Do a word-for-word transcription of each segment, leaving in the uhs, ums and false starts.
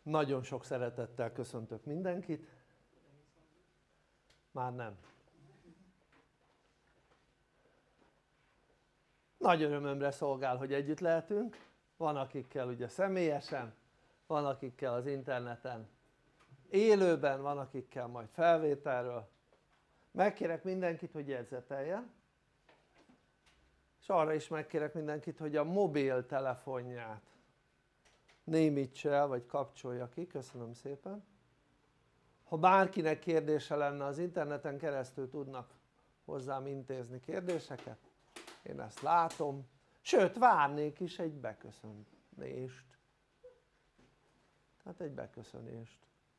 Nagyon sok szeretettel köszöntök mindenkit. Már nem. Nagy örömömre szolgál, hogy együtt lehetünk. Van akikkel ugye személyesen, van akikkel az interneten élőben, van akikkel majd felvételről. Megkérek mindenkit, hogy jegyzeteljen, és arra is megkérek mindenkit, hogy a mobiltelefonját némítsa el, vagy kapcsolja ki, köszönöm szépen. Ha bárkinek kérdése lenne, az interneten keresztül tudnak hozzám intézni kérdéseket, én ezt látom, sőt várnék is egy beköszönést, tehát egy beköszönést.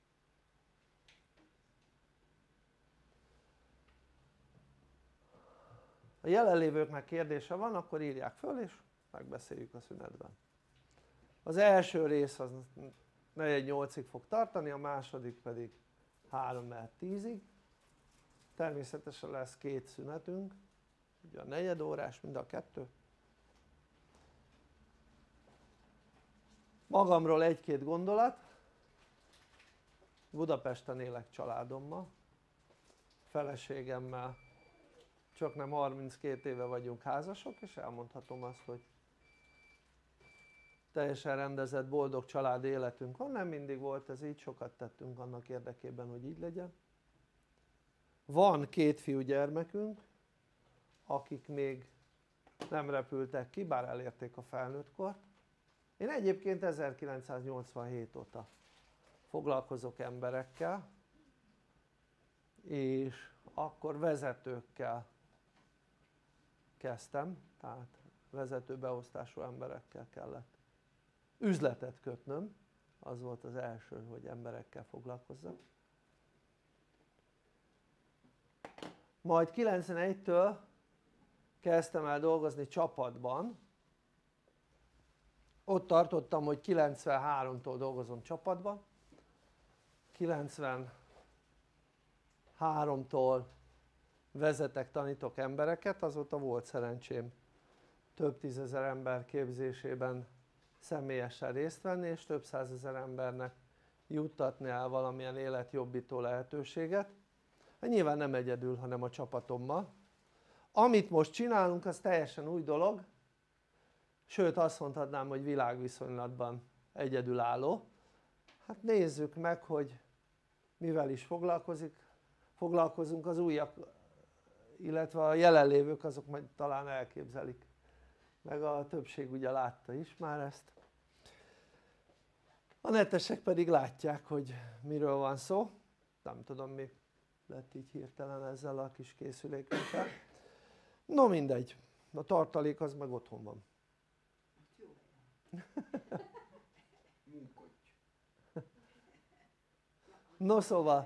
Ha jelenlévőknek kérdése van, akkor írják föl és megbeszéljük a szünetben. Az első rész az negyven nyolcig fog tartani, a második pedig három tízig. Természetesen lesz két szünetünk, ugye a negyed órás mind a kettő. Magamról egy-két gondolat. Budapesten élek családommal, feleségemmel csak nem harminckét éve vagyunk házasok, és elmondhatom azt, hogy teljesen rendezett, boldog családi életünk van. Nem mindig volt ez így, sokat tettünk annak érdekében, hogy így legyen. Van két fiúgyermekünk, akik még nem repültek ki, bár elérték a felnőttkort. Én egyébként ezerkilencszáznyolcvanhét óta foglalkozok emberekkel, és akkor vezetőkkel kezdtem, tehát vezetőbeosztású emberekkel kellett üzletet kötnöm, az volt az első, hogy emberekkel foglalkozzak. Majd kilencvenegytől kezdtem el dolgozni csapatban, ott tartottam, hogy kilencvenháromtól dolgozom csapatban, kilencvenháromtól vezetek, tanítok embereket, azóta volt szerencsém több tízezer ember képzésében személyesen részt venni, és több százezer embernek juttatni el valamilyen életjobbító lehetőséget. Nyilván nem egyedül, hanem a csapatommal. Amit most csinálunk, az teljesen új dolog, sőt azt mondhatnám, hogy világviszonylatban egyedülálló. Hát nézzük meg, hogy mivel is foglalkozik, foglalkozunk. Az újak, illetve a jelenlévők azok majd talán elképzelik, meg a többség ugye látta is már ezt, a netesek pedig látják, hogy miről van szó. Nem tudom, mi lett így hirtelen ezzel a kis készülékünkkel. No mindegy, a tartalék az meg otthon van. No szóval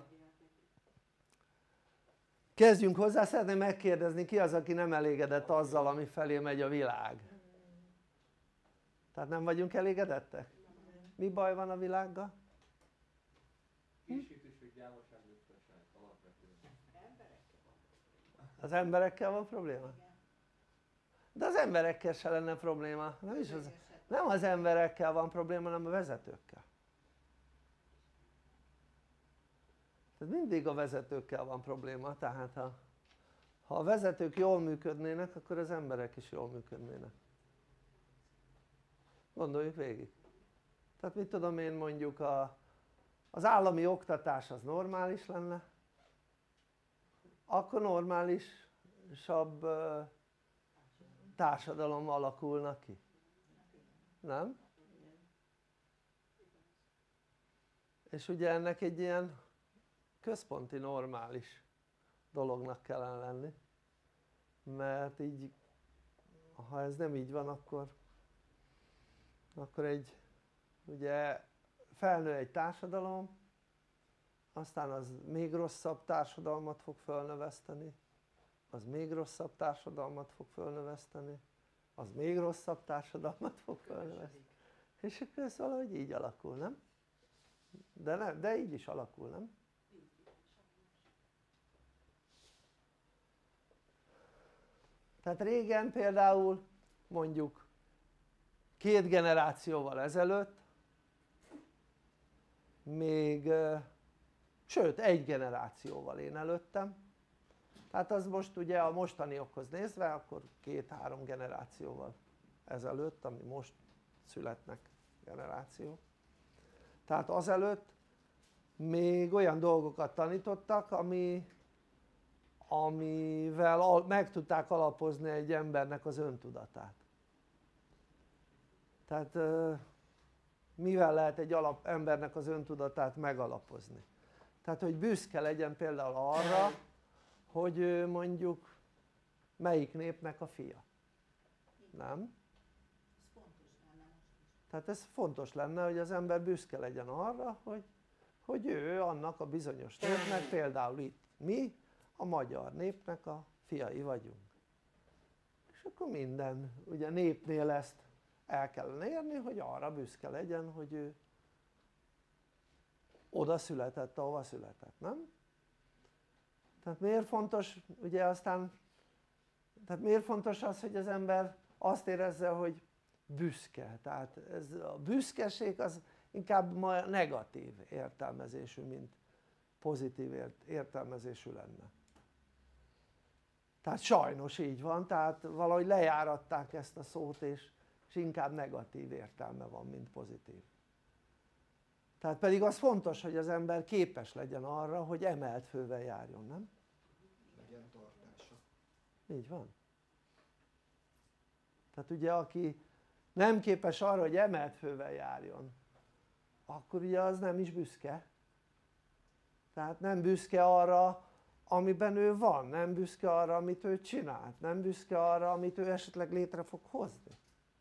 kezdjünk hozzá. Szeretném megkérdezni, ki az, aki nem elégedett azzal, ami felé megy a világ? Tehát nem vagyunk elégedettek? Mi baj van a világgal? Az emberekkel van probléma? De az emberekkel se lenne probléma, nem, is az, nem az emberekkel van probléma, hanem a vezetőkkel. Tehát mindig a vezetőkkel van probléma, tehát ha, ha a vezetők jól működnének, akkor az emberek is jól működnének. Gondoljuk végig. Tehát mit tudom én, mondjuk a, az állami oktatás az normális lenne, akkor normálisabb társadalom alakulna ki, nem? És ugye ennek egy ilyen központi normális dolognak kellene lenni, mert így, ha ez nem így van, akkor akkor egy, ugye felnő egy társadalom, aztán az még rosszabb társadalmat fog fölnöveszteni, az még rosszabb társadalmat fog fölnöveszteni, az még rosszabb társadalmat fog fölnöveszteni, és akkor ez valahogy így alakul, nem? De, nem, de így is alakul, nem? Tehát régen például mondjuk két generációval ezelőtt még, sőt egy generációval én előttem, tehát az most ugye a mostaniokhoz nézve akkor két-három generációval ezelőtt, ami most születnek generációk, tehát azelőtt még olyan dolgokat tanítottak ami, amivel meg tudták alapozni egy embernek az öntudatát. Tehát mivel lehet egy alap, embernek az öntudatát megalapozni? Tehát hogy büszke legyen például arra, hogy ő mondjuk melyik népnek a fia, nem? Tehát ez fontos lenne, hogy az ember büszke legyen arra, hogy, hogy ő annak a bizonyos népnek, például itt mi a magyar népnek a fiai vagyunk. És akkor minden, ugye népnél ezt el kellene érni, hogy arra büszke legyen, hogy ő oda született, ahova született, nem? Tehát miért fontos, ugye aztán, tehát miért fontos az, hogy az ember azt érezze, hogy büszke, tehát ez a büszkeség az inkább ma negatív értelmezésű, mint pozitív értelmezésű lenne. Tehát sajnos így van, tehát valahogy lejáratták ezt a szót, és, és inkább negatív értelme van, mint pozitív. Tehát pedig az fontos, hogy az ember képes legyen arra, hogy emelt fővel járjon, nem? Legyen tartása. Így van. Tehát ugye aki nem képes arra, hogy emelt fővel járjon, akkor ugye az nem is büszke. Tehát nem büszke arra, amiben ő van, nem büszke arra, amit ő csinált, nem büszke arra, amit ő esetleg létre fog hozni.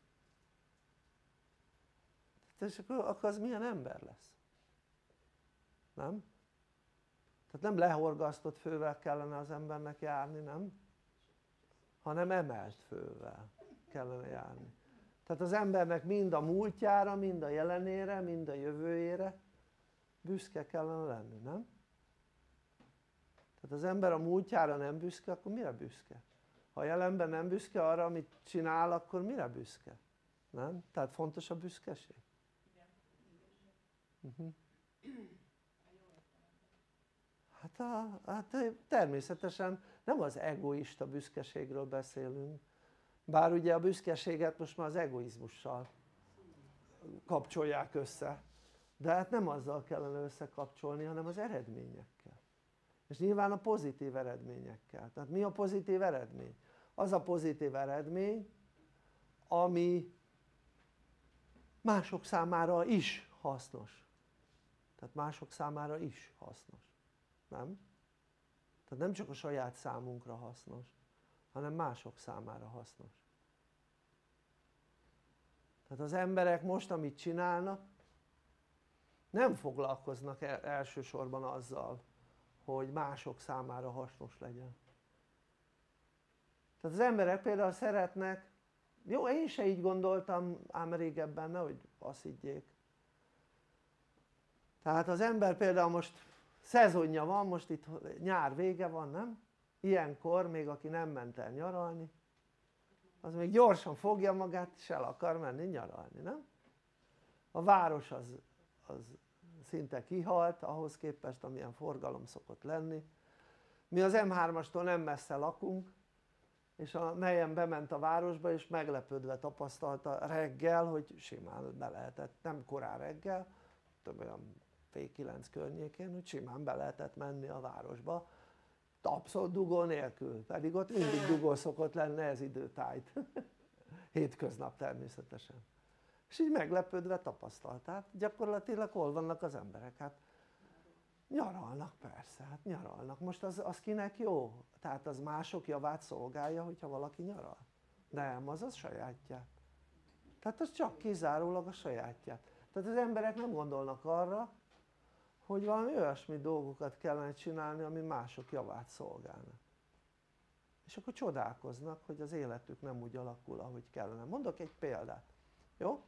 És akkor, akkor az milyen ember lesz? Nem? Tehát nem lehorgasztott fővel kellene az embernek járni, nem? Hanem emelt fővel kellene járni. Tehát az embernek mind a múltjára, mind a jelenére, mind a jövőjére büszke kellene lenni, nem? Tehát az ember a múltjára nem büszke, akkor mire büszke? Ha a jelenben nem büszke arra, amit csinál, akkor mire büszke? Nem? Tehát fontos a büszkeség? Uh-huh. Hát, a, hát természetesen nem az egoista büszkeségről beszélünk, bár ugye a büszkeséget most már az egoizmussal kapcsolják össze, de hát nem azzal kellene összekapcsolni, hanem az eredményekkel. És nyilván a pozitív eredményekkel. Tehát mi a pozitív eredmény? Az a pozitív eredmény, ami mások számára is hasznos. Tehát mások számára is hasznos. Nem? Tehát nem csak a saját számunkra hasznos, hanem mások számára hasznos. Tehát az emberek most amit csinálnak, nem foglalkoznak elsősorban azzal, hogy mások számára hasznos legyen. Tehát az emberek például szeretnek, jó, én se így gondoltam ám régebben, nehogy azt higgyék. Tehát az ember például most szezonja van, most itt nyár vége van, nem? Ilyenkor még aki nem ment el nyaralni, az még gyorsan fogja magát és el akar menni nyaralni, nem? A város az, az szinte kihalt ahhoz képest, amilyen forgalom szokott lenni. Mi az em hármastól nem messze lakunk, és a nejem bement a városba, és meglepődve tapasztalta reggel, hogy simán be lehetett, nem korán reggel, több olyan fél kilenc környékén, hogy simán be lehetett menni a városba, abszolút dugó nélkül, pedig ott mindig dugó szokott lenni ez időtájt, hétköznap természetesen. És így meglepődve tapasztalt, hát gyakorlatilag hol vannak az emberek? Hát nyaralnak persze, hát nyaralnak. Most az, az kinek jó? Tehát az mások javát szolgálja, hogyha valaki nyaral? Nem, az az sajátját. Tehát az csak kizárólag a sajátját. Tehát az emberek nem gondolnak arra, hogy valami olyasmi dolgokat kellene csinálni, ami mások javát szolgálnak. És akkor csodálkoznak, hogy az életük nem úgy alakul, ahogy kellene. Mondok egy példát, jó?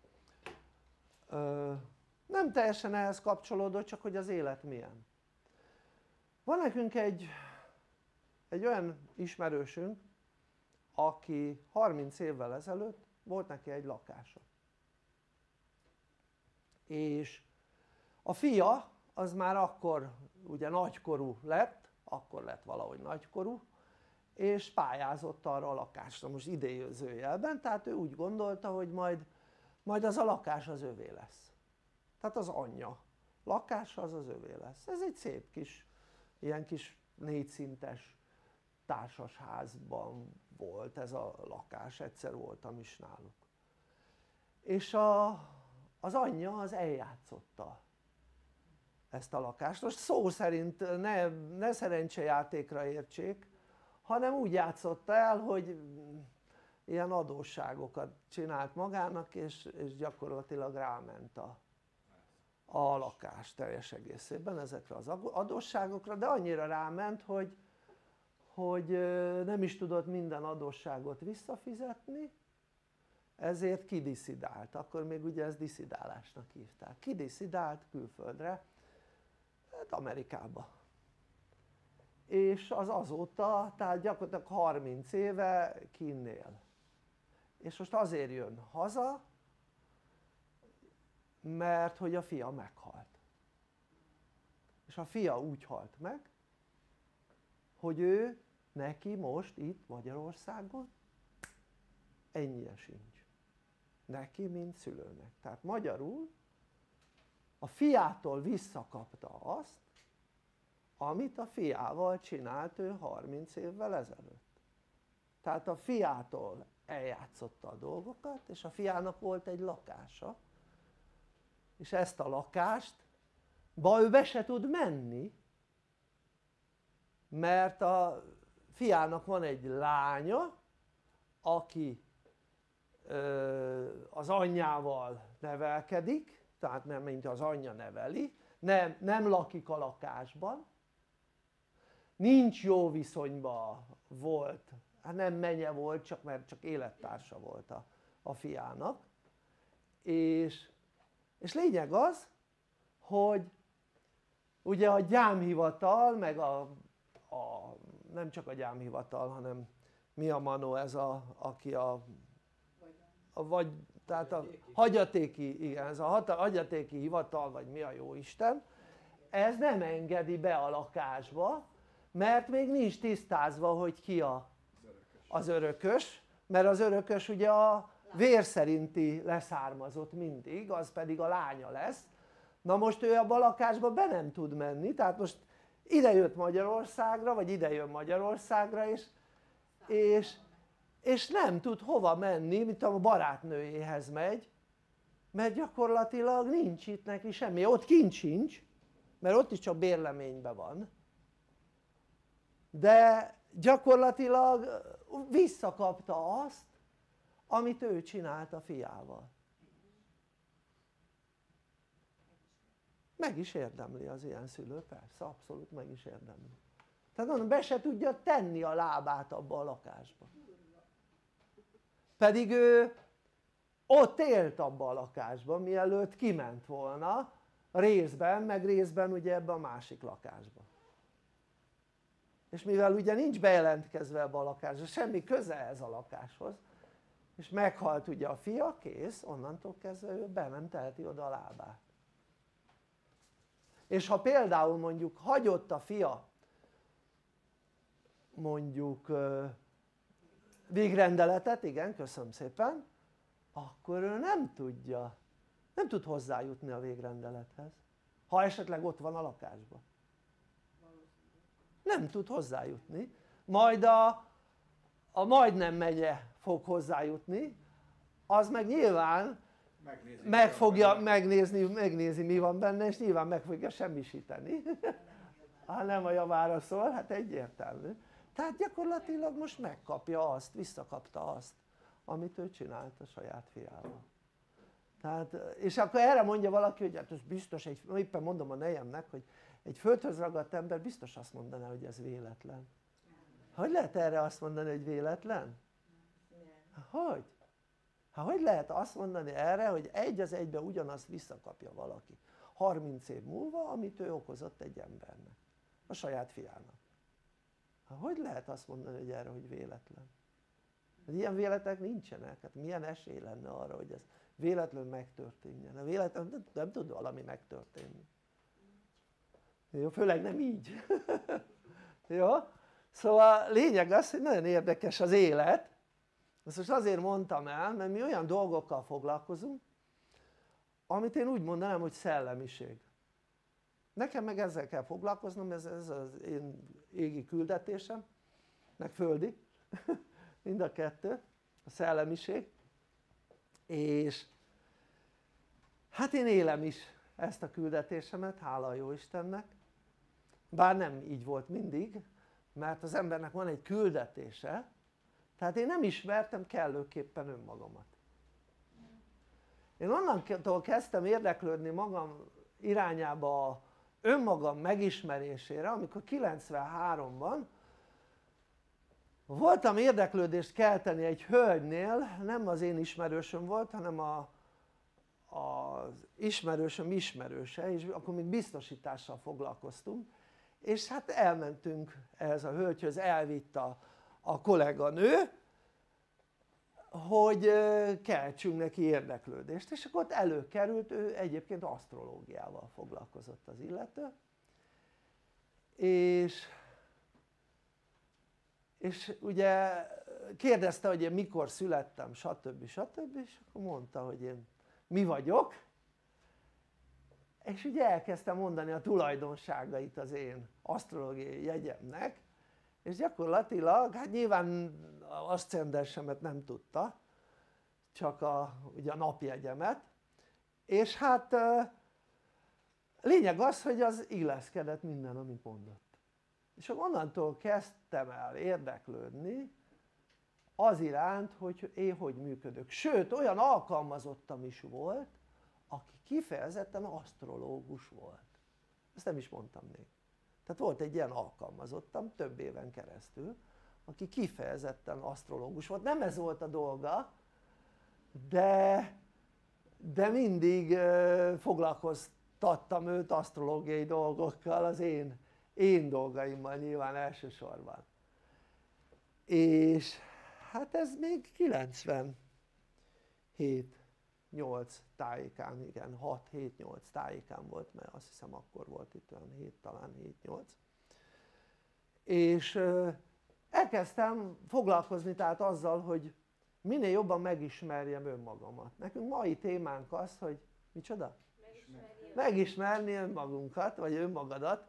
Ö, nem teljesen ehhez kapcsolódó, csak hogy az élet milyen. Van nekünk egy, egy olyan ismerősünk, aki harminc évvel ezelőtt volt neki egy lakása. És A fia az már akkor ugye nagykorú lett, akkor lett valahogy nagykorú, és pályázott arra a lakásra, most idézőjelben, tehát ő úgy gondolta, hogy majd, majd az a lakás az övé lesz. Tehát az anyja lakása az az övé lesz. Ez egy szép kis, ilyen kis négyszintes társasházban volt ez a lakás, egyszer voltam is náluk. És a, az anyja az eljátszotta ezt a lakást. Most szó szerint ne, ne szerencsejátékra értsék, hanem úgy játszotta el, hogy ilyen adósságokat csinált magának, és, és gyakorlatilag ráment a, a lakás teljes egészében ezekre az adósságokra, de annyira ráment, hogy, hogy nem is tudott minden adósságot visszafizetni, ezért kidiszidált, akkor még ugye ezt diszidálásnak hívták, kidiszidált külföldre, hát Amerikába, és az azóta, tehát gyakorlatilag harminc éve kinn él, és most azért jön haza, mert hogy a fia meghalt, és a fia úgy halt meg, hogy ő neki most itt Magyarországon ennyire sincs, neki mint szülőnek, tehát magyarul a fiától visszakapta azt, amit a fiával csinált ő harminc évvel ezelőtt. Tehát a fiától eljátszotta a dolgokat, és a fiának volt egy lakása, és ezt a lakást ba ő be se tud menni, mert a fiának van egy lánya, aki az anyjával nevelkedik, tehát nem mint az anyja neveli, nem, nem lakik a lakásban, nincs jó viszonyban volt, hát nem menye volt, csak mert csak élettársa volt a, a fiának, és, és lényeg az, hogy ugye a gyámhivatal, meg a, a nem csak a gyámhivatal, hanem mi a manó ez a, aki a, a vagy, tehát a hagyatéki, igen, ez a hagyatéki hivatal, vagy mi a jó Isten, ez nem engedi be a lakásba, mert még nincs tisztázva, hogy ki a, az örökös, mert az örökös ugye a vér szerinti leszármazott mindig, az pedig a lánya lesz. Na most ő abba a lakásba be nem tud menni, tehát most ide jött Magyarországra, vagy ide jön Magyarországra, és, és, és nem tud hova menni, mint a barátnőjéhez megy, mert gyakorlatilag nincs itt neki semmi, ott kint sincs, mert ott is csak bérleményben van, de gyakorlatilag visszakapta azt, amit ő csinált a fiával. Meg is érdemli az ilyen szülő, persze, abszolút meg is érdemli. Tehát mondom, be se tudja tenni a lábát abba a lakásba. Pedig ő ott élt abba a lakásban, mielőtt kiment volna, részben, meg részben ugye ebbe a másik lakásba. És mivel ugye nincs bejelentkezve ebbe a lakásba, semmi köze ez a lakáshoz, és meghalt ugye a fia, kész, onnantól kezdve ő be nem teheti oda a lábát. És ha például mondjuk hagyott a fia mondjuk végrendeletet, igen, köszönöm szépen, akkor ő nem tudja, nem tud hozzájutni a végrendelethez, ha esetleg ott van a lakásban. Nem tud hozzájutni, majd a, a majdnem megye fog hozzájutni, az meg nyilván megnézi, meg fogja megnézni, megnézi mi van benne, és nyilván meg fogja semmisíteni. Ha nem a javára szól, hát egyértelmű. Tehát gyakorlatilag most megkapja azt, visszakapta azt, amit ő csinált a saját fiával. Tehát, és akkor erre mondja valaki, hogy hát ez biztos, egy, éppen mondom a nejemnek, hogy egy földhöz ragadt ember biztos azt mondaná, hogy ez véletlen. Hogy lehet erre azt mondani, hogy véletlen? Hogy? Hát hogy lehet azt mondani erre, hogy egy az egybe ugyanazt visszakapja valaki harminc év múlva, amit ő okozott egy embernek, a saját fiának? Hát hogy lehet azt mondani, hogy erre, hogy véletlen? Ilyen véletek nincsenek, hát milyen esély lenne arra, hogy ez véletlenül megtörténjen, véletlenül nem, nem tud valami megtörténni, jó? Főleg nem így jó? Szóval lényeg az, hogy nagyon érdekes az élet. Ezt most azért mondtam el, mert mi olyan dolgokkal foglalkozunk, amit én úgy mondanám, hogy szellemiség. Nekem meg ezzel kell foglalkoznom, ez, ez az én égi küldetésem, meg földi, mind a kettő, a szellemiség, és hát én élem is ezt a küldetésemet, hála a Jóistennek, bár nem így volt mindig, mert az embernek van egy küldetése, tehát én nem ismertem kellőképpen önmagamat. Én onnantól kezdtem érdeklődni magam irányába a önmagam megismerésére, amikor kilencvenháromban voltam érdeklődést kelteni egy hölgynél, nem az én ismerősöm volt, hanem a, az ismerősöm ismerőse, és akkor még biztosítással foglalkoztunk, és hát elmentünk ehhez a hölgyhöz, elvitt a, a kolléganő, hogy keltsünk neki érdeklődést, és akkor ott előkerült, ő egyébként asztrológiával foglalkozott az illető, és, és ugye kérdezte, hogy én mikor születtem, stb. stb. És akkor mondta, hogy én mi vagyok, és ugye elkezdtem mondani a tulajdonságait az én asztrológiai jegyemnek, és gyakorlatilag, hát nyilván aszcendensemet nem tudta, csak a, ugye a napjegyemet, és hát lényeg az, hogy az illeszkedett minden, amit mondott. És akkor onnantól kezdtem el érdeklődni az iránt, hogy én hogy működök. Sőt, olyan alkalmazottam is volt, aki kifejezetten asztrológus volt. Ezt nem is mondtam még. Tehát volt egy ilyen alkalmazottam több éven keresztül, aki kifejezetten asztrológus volt. Nem ez volt a dolga, de, de mindig foglalkoztattam őt asztrológiai dolgokkal, az én, én dolgaimmal nyilván elsősorban. És hát ez még kilencvenhét nyolc tájékán, igen, hat hét nyolc tájékán volt, mert azt hiszem akkor volt itt olyan hét, talán hét nyolc, és elkezdtem foglalkozni tehát azzal, hogy minél jobban megismerjem önmagamat. Nekünk mai témánk az, hogy micsoda? Megismerni, megismerni önmagunkat, vagy önmagadat,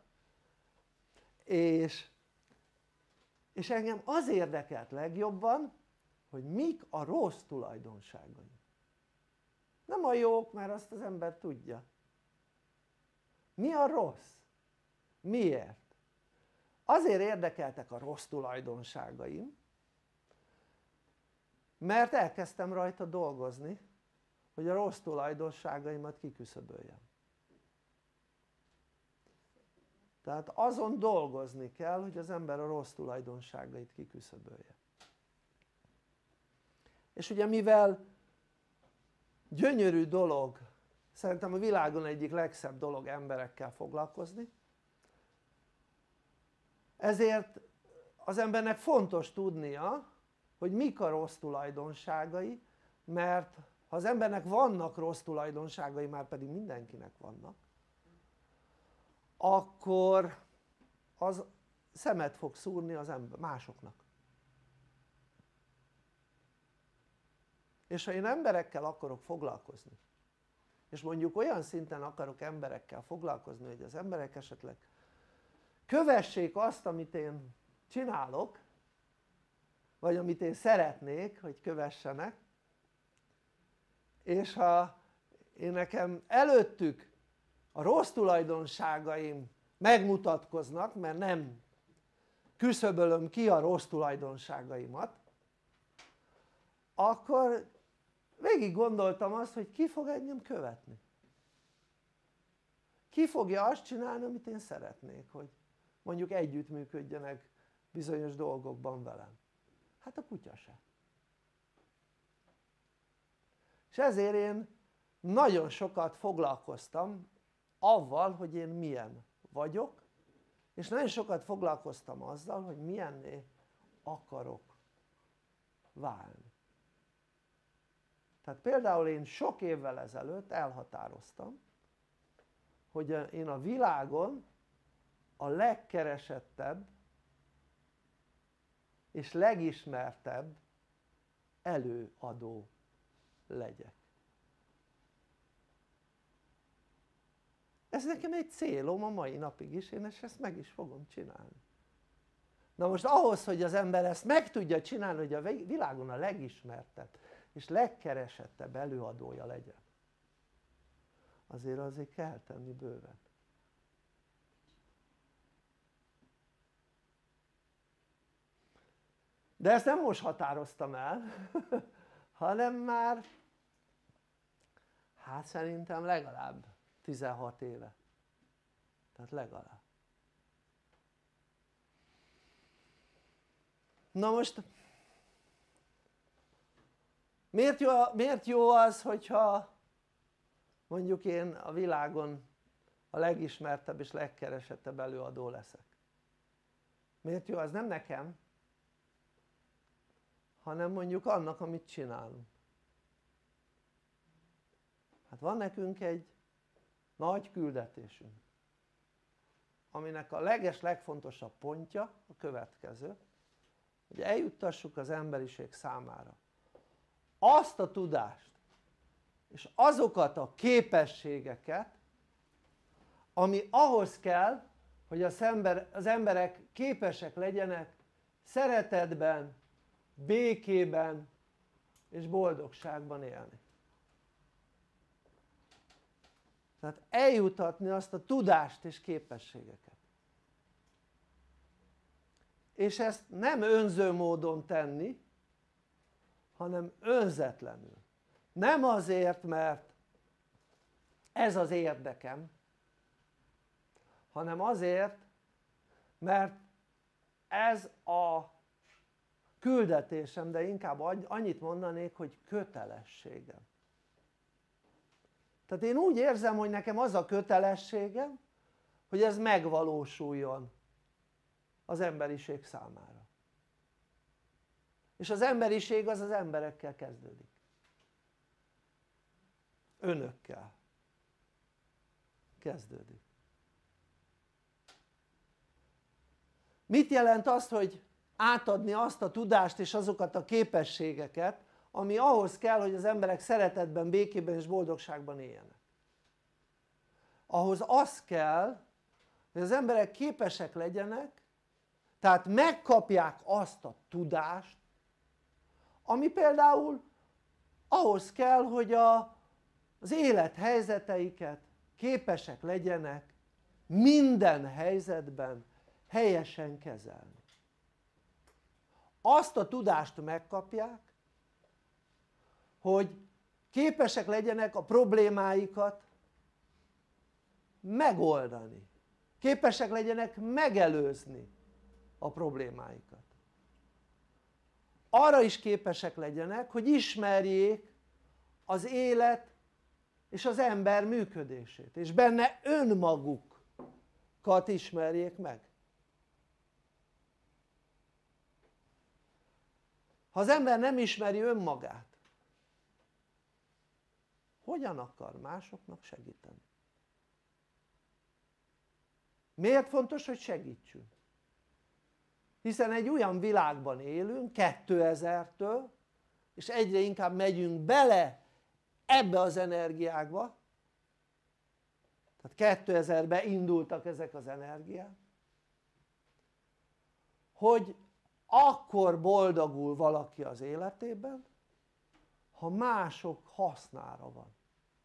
és, és engem az érdekelt legjobban, hogy mik a rossz tulajdonságai. Nem a jók, mert azt az ember tudja. Mi a rossz? Miért? Azért érdekeltek a rossz tulajdonságaim, mert elkezdtem rajta dolgozni, hogy a rossz tulajdonságaimat kiküszöböljem. Tehát azon dolgozni kell, hogy az ember a rossz tulajdonságait kiküszöbölje. És ugye mivel gyönyörű dolog, szerintem a világon egyik legszebb dolog emberekkel foglalkozni, ezért az embernek fontos tudnia, hogy mik a rossz tulajdonságai, mert ha az embernek vannak rossz tulajdonságai, már pedig mindenkinek vannak, akkor az szemet fog szúrni az ember, másoknak. És ha én emberekkel akarok foglalkozni, és mondjuk olyan szinten akarok emberekkel foglalkozni, hogy az emberek esetleg kövessék azt, amit én csinálok, vagy amit én szeretnék, hogy kövessenek, és ha én nekem előttük a rossz tulajdonságaim megmutatkoznak, mert nem küszöbölöm ki a rossz tulajdonságaimat, akkor végig gondoltam azt, hogy ki fog engem követni. Ki fogja azt csinálni, amit én szeretnék, hogy mondjuk együttműködjenek bizonyos dolgokban velem. Hát a kutya se. És ezért én nagyon sokat foglalkoztam avval, hogy én milyen vagyok, és nagyon sokat foglalkoztam azzal, hogy milyenné akarok válni. Tehát például én sok évvel ezelőtt elhatároztam, hogy én a világon a legkeresettebb és legismertebb előadó legyek. Ez nekem egy célom a mai napig is, én ezt meg is fogom csinálni. Na most ahhoz, hogy az ember ezt meg tudja csinálni, hogy a világon a legismertebb és legkeresettebb előadója legyen, azért azért kell tenni bőven. De ezt nem most határoztam el, hanem már hát szerintem legalább tizenhat éve. Tehát legalább. Na most miért jó, miért jó az, hogyha mondjuk én a világon a legismertebb és legkeresettebb előadó leszek? Miért jó az? Nem nekem, hanem mondjuk annak, amit csinálunk. Hát van nekünk egy nagy küldetésünk, aminek a leges legfontosabb pontja a következő, hogy eljuttassuk az emberiség számára azt a tudást és azokat a képességeket, ami ahhoz kell, hogy az, ember, az emberek képesek legyenek szeretetben, békében és boldogságban élni. Tehát eljutatni azt a tudást és képességeket. És ezt nem önző módon tenni, hanem önzetlenül. Nem azért, mert ez az érdekem, hanem azért, mert ez a küldetésem, de inkább annyit mondanék, hogy kötelességem. Tehát én úgy érzem, hogy nekem az a kötelességem, hogy ez megvalósuljon az emberiség számára. És az emberiség az az emberekkel kezdődik. Önökkel kezdődik. Mit jelent azt, hogy átadni azt a tudást és azokat a képességeket, ami ahhoz kell, hogy az emberek szeretetben, békében és boldogságban éljenek? Ahhoz az kell, hogy az emberek képesek legyenek, tehát megkapják azt a tudást, ami például ahhoz kell, hogy a, az élethelyzeteiket képesek legyenek minden helyzetben helyesen kezelni. Azt a tudást megkapják, hogy képesek legyenek a problémáikat megoldani, képesek legyenek megelőzni a problémáikat. Arra is képesek legyenek, hogy ismerjék az élet és az ember működését, és benne önmagukat ismerjék meg. Ha az ember nem ismeri önmagát, hogyan akar másoknak segíteni? Miért fontos, hogy segítsünk? Hiszen egy olyan világban élünk kétezertől, és egyre inkább megyünk bele ebbe az energiákba, tehát kétezerben indultak ezek az energiák, hogy akkor boldogul valaki az életében, ha mások hasznára van.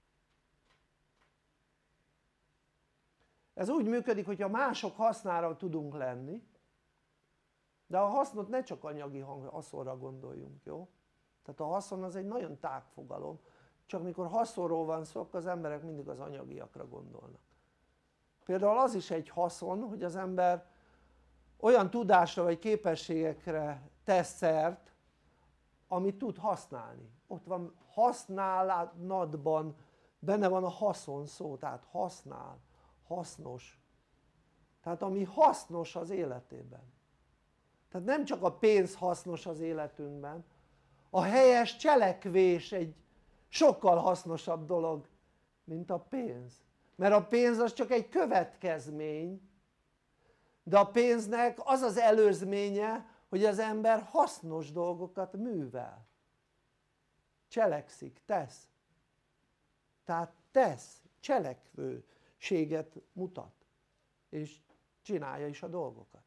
Ez úgy működik, hogyha mások hasznára tudunk lenni, de a hasznot ne csak anyagi haszonra gondoljunk, jó? Tehát a haszon az egy nagyon tág fogalom, csak mikor haszonról van szó, akkor az emberek mindig az anyagiakra gondolnak. Például az is egy haszon, hogy az ember olyan tudásra vagy képességekre tesz szert, amit tud használni. Ott van használatban, benne van a haszon szó, tehát használ, hasznos. Tehát ami hasznos az életében. Tehát nem csak a pénz hasznos az életünkben, a helyes cselekvés egy sokkal hasznosabb dolog mint a pénz, mert a pénz az csak egy következmény, de a pénznek az az előzménye hogy az ember hasznos dolgokat művel, cselekszik, tesz, tehát tesz, cselekvőséget mutat és csinálja is a dolgokat.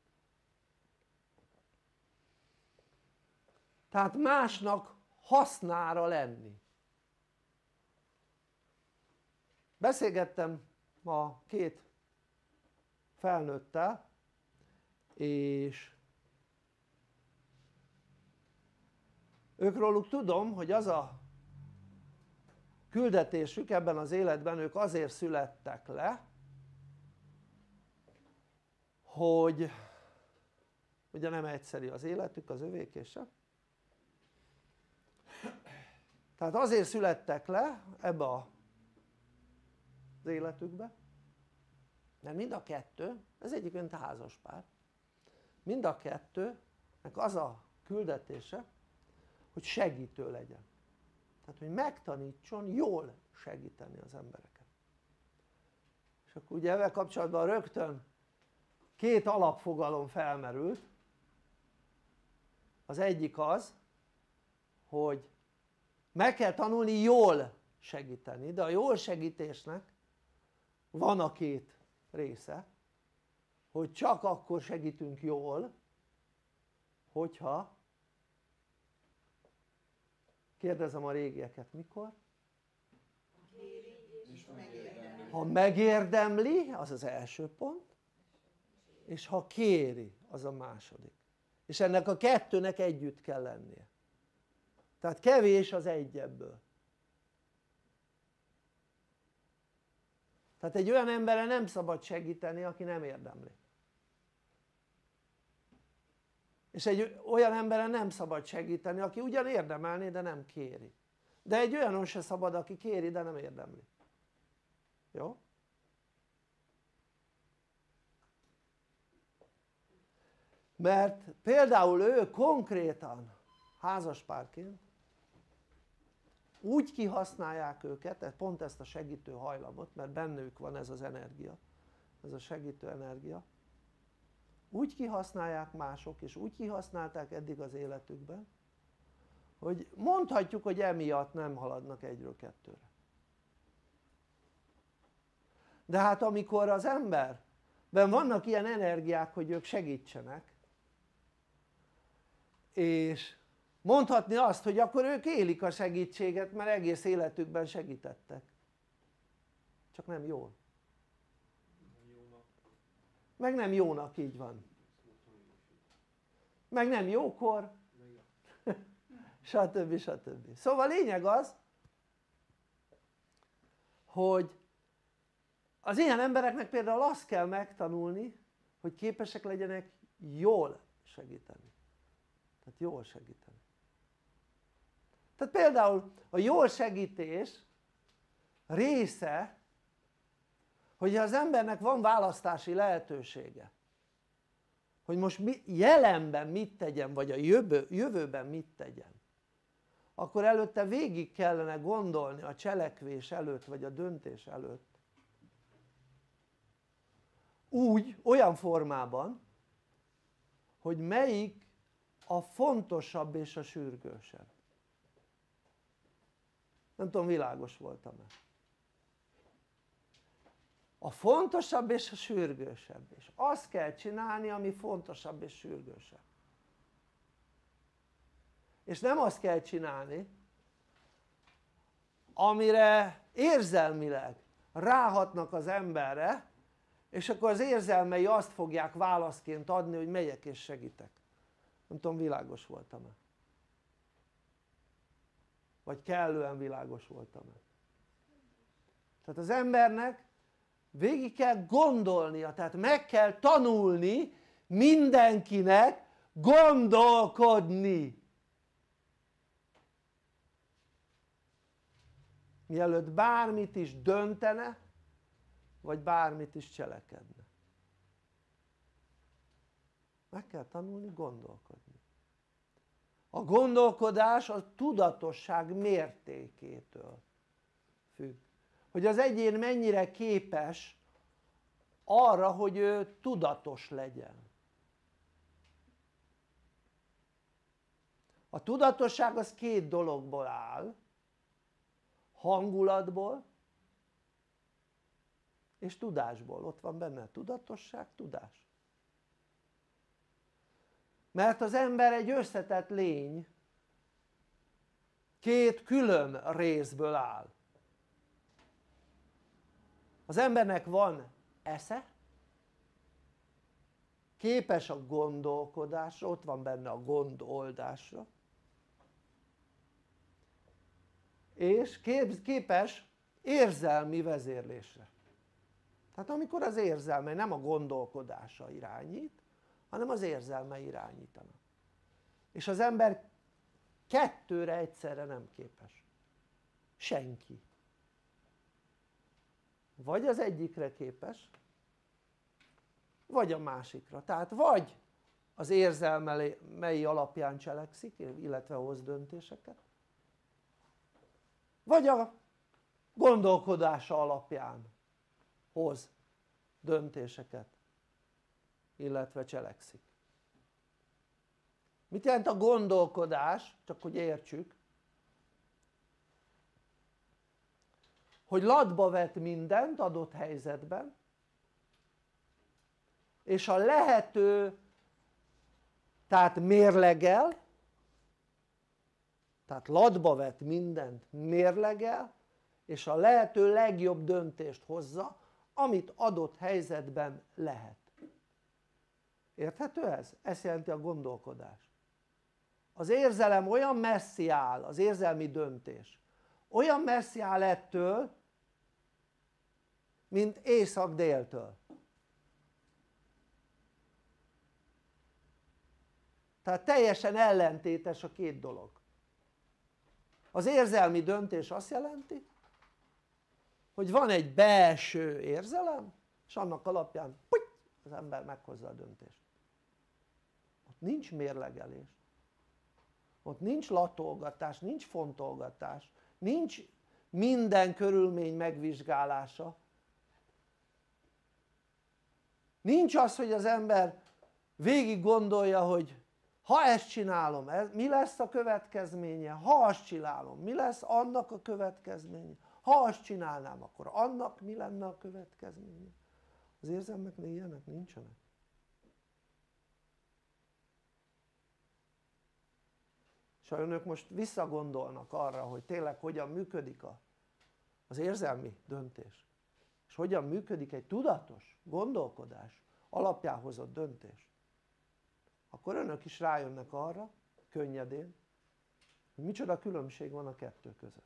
Tehát másnak hasznára lenni. Beszélgettem ma két felnőttel, és őkróluk tudom, hogy az a küldetésük ebben az életben, ők azért születtek le, hogy ugye nem egyszerű az életük, az övéké sem, tehát azért születtek le ebbe a, az életükbe, mert mind a kettő, ez egyébként házaspár, mind a kettőnek az a küldetése hogy segítő legyen, tehát hogy megtanítson jól segíteni az embereket. És akkor ugye ezzel kapcsolatban rögtön két alapfogalom felmerült. Az egyik az hogy meg kell tanulni jól segíteni, de a jól segítésnek van a két része, hogy csak akkor segítünk jól hogyha, kérdezem a régieket, mikor? Ha megérdemli, az az első pont, és ha kéri, az a második. És ennek a kettőnek együtt kell lennie. Tehát kevés az egy ebből. Tehát egy olyan emberre nem szabad segíteni, aki nem érdemli. És egy olyan emberre nem szabad segíteni, aki ugyan érdemelné, de nem kéri. De egy olyanon se szabad, aki kéri, de nem érdemli. Jó? Mert például ő konkrétan házaspárként úgy kihasználják őket, pont ezt a segítő hajlamot, mert bennük van ez az energia, ez a segítő energia, úgy kihasználják mások, és úgy kihasználták eddig az életükben, hogy mondhatjuk, hogy emiatt nem haladnak egyről kettőre. De hát amikor az emberben vannak ilyen energiák, hogy ők segítsenek, és mondhatni azt, hogy akkor ők élik a segítséget, mert egész életükben segítettek, csak nem jól, meg nem jónak, így van, meg nem jókor, stb. stb. Szóval a lényeg az, hogy az ilyen embereknek például azt kell megtanulni, hogy képesek legyenek jól segíteni, tehát jól segíteni. Tehát például a jól segítés része, hogy az embernek van választási lehetősége, hogy most mi, jelenben mit tegyen, vagy a jövő, jövőben mit tegyen, akkor előtte végig kellene gondolni a cselekvés előtt, vagy a döntés előtt, úgy, olyan formában, hogy melyik a fontosabb és a sürgősebb. Nem tudom, világos voltam-e? A fontosabb és a sürgősebb, és azt kell csinálni, ami fontosabb és sürgősebb. És nem azt kell csinálni, amire érzelmileg ráhatnak az emberre, és akkor az érzelmei azt fogják válaszként adni, hogy megyek és segítek. Nem tudom, világos voltam-e? Vagy kellően világos voltam-e? Tehát az embernek végig kell gondolnia, tehát meg kell tanulni mindenkinek gondolkodni, mielőtt bármit is döntene, vagy bármit is cselekedne. Meg kell tanulni gondolkodni. A gondolkodás a tudatosság mértékétől függ, hogy az egyén mennyire képes arra, hogy ő tudatos legyen. A tudatosság az két dologból áll, hangulatból és tudásból. Ott van benne tudatosság, tudás. Mert az ember egy összetett lény, két külön részből áll. Az embernek van esze, képes a gondolkodásra, ott van benne a gondoldásra, és képes érzelmi vezérlésre. Tehát amikor az érzelmei, nem a gondolkodása irányít, hanem az érzelmei irányítanak. És az ember kettőre egyszerre nem képes. Senki. Vagy az egyikre képes, vagy a másikra. Tehát vagy az érzelmei alapján cselekszik, illetve hoz döntéseket, vagy a gondolkodása alapján hoz döntéseket, illetve cselekszik. Mit jelent a gondolkodás? Csak hogy értsük, hogy latba vet mindent adott helyzetben, és a lehető, tehát mérlegel, tehát latba vet mindent, mérlegel, és a lehető legjobb döntést hozza, amit adott helyzetben lehet. Érthető ez? Ez jelenti a gondolkodás. Az érzelem olyan messzi áll, az érzelmi döntés, olyan messzi áll ettől, mint észak-déltől. Tehát teljesen ellentétes a két dolog. Az érzelmi döntés azt jelenti, hogy van egy belső érzelem, és annak alapján puty, az ember meghozza a döntést. Ott nincs mérlegelés, ott nincs latolgatás, nincs fontolgatás, nincs minden körülmény megvizsgálása, nincs az, hogy az ember végig gondolja, hogy ha ezt csinálom, ez, mi lesz a következménye, ha azt csinálom, mi lesz annak a következménye, ha azt csinálnám, akkor annak mi lenne a következménye. Az érzelmeknél ilyenek nincsenek. És ha önök most visszagondolnak arra, hogy tényleg hogyan működik a, az érzelmi döntés, és hogyan működik egy tudatos gondolkodás alapján hozott döntés, akkor önök is rájönnek arra, könnyedén, hogy micsoda különbség van a kettő között.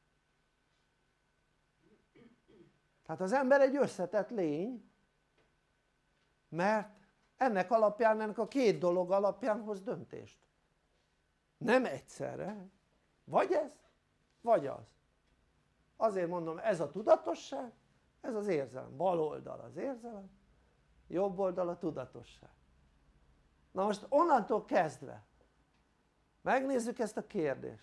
Tehát az ember egy összetett lény, mert ennek alapján, ennek a két dolog alapján hoz döntést. Nem egyszerre, vagy ez, vagy az. Azért mondom, ez a tudatosság, ez az érzelem. Bal oldal az érzelem, jobb oldal a tudatosság. Na most onnantól kezdve megnézzük ezt a kérdést.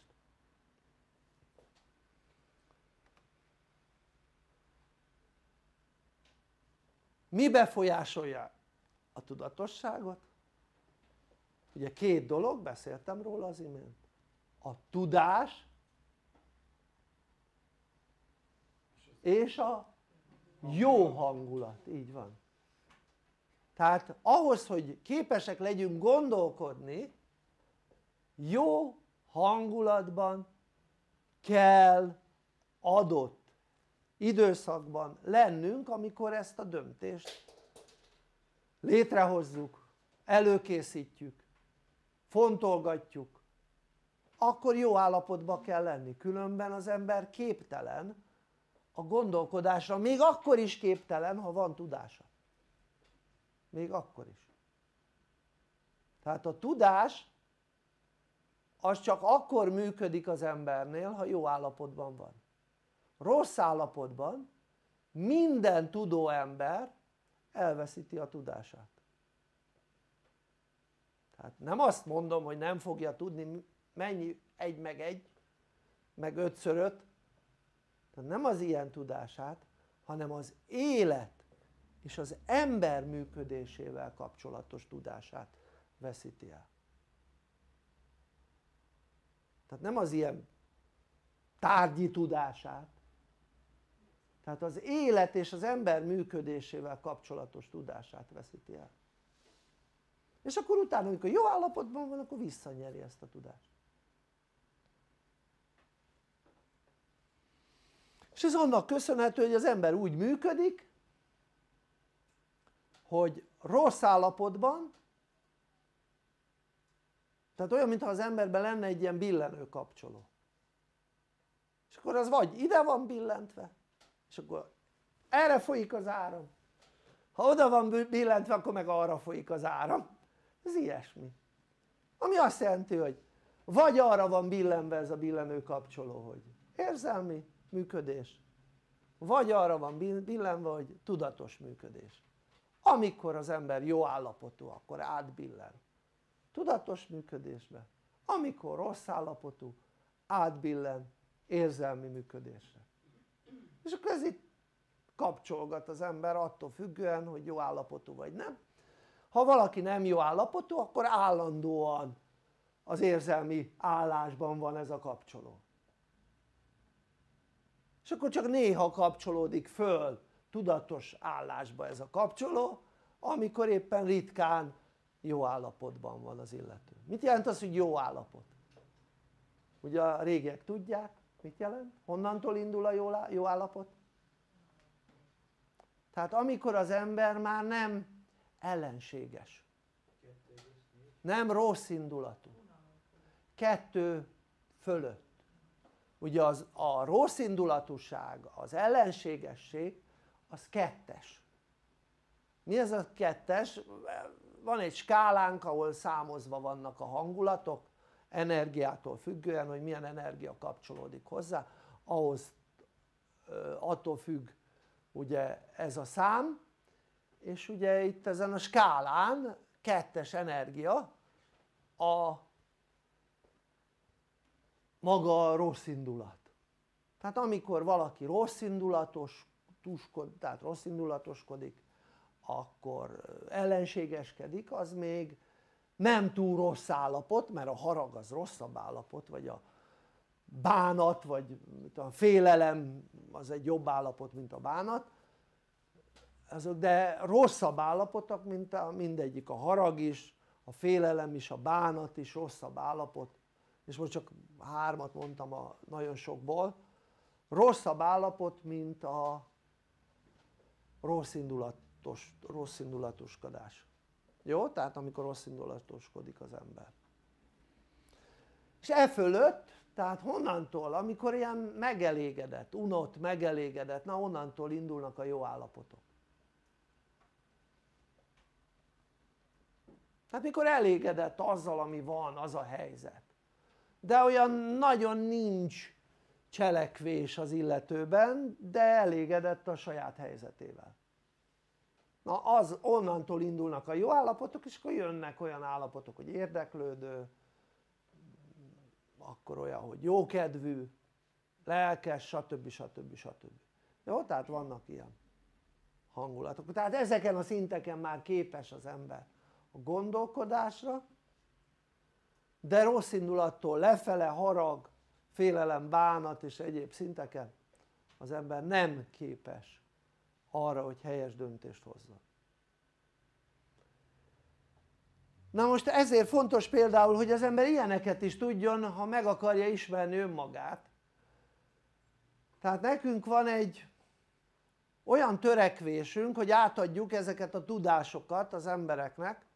Mi befolyásolja a tudatosságot? Ugye két dolog, beszéltem róla az imént. A tudás és a jó hangulat, így van. Tehát ahhoz, hogy képesek legyünk gondolkodni, jó hangulatban kell adott időszakban lennünk, amikor ezt a döntést létrehozzuk, előkészítjük, fontolgatjuk, akkor jó állapotban kell lenni, különben az ember képtelen a gondolkodásra, még akkor is képtelen, ha van tudása. Még akkor is. Tehát a tudás az csak akkor működik az embernél, ha jó állapotban van. Rossz állapotban minden tudó ember elveszíti a tudását. Tehát Tehát nem azt mondom, hogy nem fogja tudni mennyi egy meg egy, meg ötször öt, tehát nem az ilyen tudását, hanem az élet és az ember működésével kapcsolatos tudását veszíti el. Tehát nem az ilyen tárgyi tudását, tehát az élet és az ember működésével kapcsolatos tudását veszíti el. És akkor utána, amikor jó állapotban van, akkor visszanyeri ezt a tudást. És ez annak köszönhető, hogy az ember úgy működik, hogy rossz állapotban, tehát olyan, mintha az emberben lenne egy ilyen billenő kapcsoló. És akkor az vagy ide van billentve, és akkor erre folyik az áram. Ha oda van billentve, akkor meg arra folyik az áram. Ez ilyesmi. Ami azt jelenti, hogy vagy arra van billenve ez a billenő kapcsoló, hogy érzelmi működés, vagy arra van billenve, hogy tudatos működés. Amikor az ember jó állapotú, akkor átbillen tudatos működésbe, amikor rossz állapotú, átbillen érzelmi működésre. És akkor ez itt kapcsolgat az ember attól függően, hogy jó állapotú vagy nem. Ha valaki nem jó állapotú, akkor állandóan az érzelmi állásban van ez a kapcsoló. És akkor csak néha kapcsolódik föl tudatos állásba ez a kapcsoló, amikor éppen ritkán jó állapotban van az illető. Mit jelent az, hogy jó állapot? Ugye a régiek tudják, mit jelent? Honnantól indul a jó, jó állapot? Tehát amikor az ember már nem ellenséges, nem rossz indulatú, kettő fölött. Ugye az, a rossz indulatúság, az ellenségesség az kettes. Mi ez a kettes? Van egy skálánk, ahol számozva vannak a hangulatok, energiától függően, hogy milyen energia kapcsolódik hozzá, ahhoz attól függ ugye ez a szám, és ugye itt ezen a skálán kettes energia a maga a rossz indulat. Tehát amikor valaki rossz indulatos, tehát rossz indulatoskodik, akkor ellenségeskedik, az még nem túl rossz állapot, mert a harag az rosszabb állapot, vagy a bánat, vagy a félelem az egy jobb állapot, mint a bánat, de rosszabb állapotok, mint a, mindegyik, a harag is, a félelem is, a bánat is rosszabb állapot, és most csak hármat mondtam a nagyon sokból, rosszabb állapot, mint a rossz indulatos, rossz indulatoskodás. Jó? Tehát amikor rossz indulatoskodik az ember. És e fölött, tehát honnantól, amikor ilyen megelégedett, unott, megelégedett, na onnantól indulnak a jó állapotok. Tehát mikor elégedett azzal, ami van, az a helyzet, de olyan nagyon nincs cselekvés az illetőben, de elégedett a saját helyzetével. Na az, onnantól indulnak a jó állapotok, és akkor jönnek olyan állapotok, hogy érdeklődő, akkor olyan, hogy jókedvű, lelkes, stb. stb. stb. Jó? Tehát vannak ilyen hangulatok. Tehát ezeken a szinteken már képes az ember a gondolkodásra, de rossz indulattól lefele, harag, félelem, bánat és egyéb szinteken az ember nem képes arra, hogy helyes döntést hozzon. Na most ezért fontos például, hogy az ember ilyeneket is tudjon, ha meg akarja ismerni önmagát. Tehát nekünk van egy olyan törekvésünk, hogy átadjuk ezeket a tudásokat az embereknek.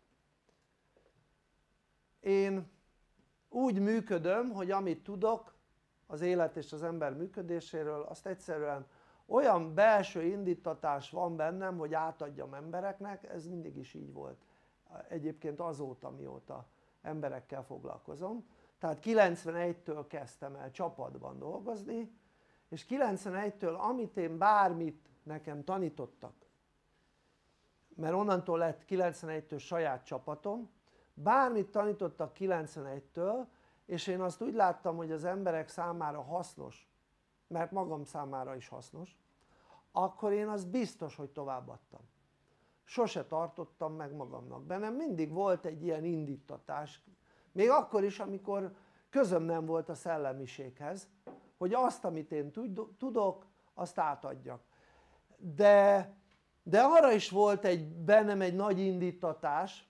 Én úgy működöm, hogy amit tudok az élet és az ember működéséről, azt egyszerűen olyan belső indítatás van bennem, hogy átadjam embereknek, ez mindig is így volt. Egyébként azóta, mióta emberekkel foglalkozom. Tehát kilencvenegytől kezdtem el csapatban dolgozni, és kilencvenegytől amit én bármit nekem tanítottak, mert onnantól lett kilencvenegytől saját csapatom, bármit tanítottak kilencvenegytől, és én azt úgy láttam, hogy az emberek számára hasznos, mert magam számára is hasznos, akkor én azt biztos, hogy továbbadtam. Sose tartottam meg magamnak. Bennem mindig volt egy ilyen indítatás, még akkor is, amikor közöm nem volt a szellemiséghez, hogy azt, amit én tudok, azt átadjak. De, de arra is volt egy, bennem egy nagy indítatás,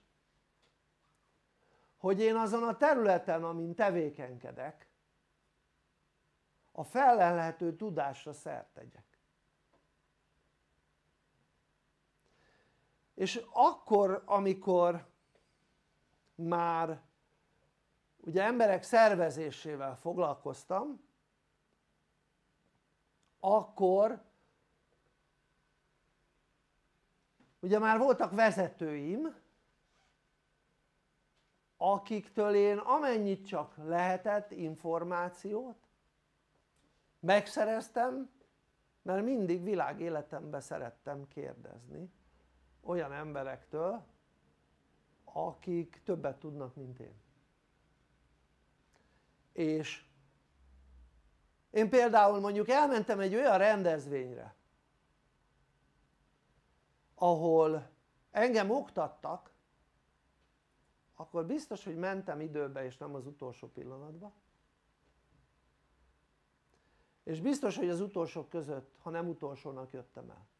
hogy én azon a területen, amin tevékenykedek, a fellelhető tudásra szert tegyek. És akkor, amikor már ugye emberek szervezésével foglalkoztam, akkor ugye már voltak vezetőim, akiktől én amennyit csak lehetett információt megszereztem, mert mindig világéletemben szerettem kérdezni olyan emberektől, akik többet tudnak, mint én. És én például mondjuk elmentem egy olyan rendezvényre, ahol engem oktattak, akkor biztos, hogy mentem időbe és nem az utolsó pillanatban, és biztos, hogy az utolsók között, ha nem utolsónak jöttem el.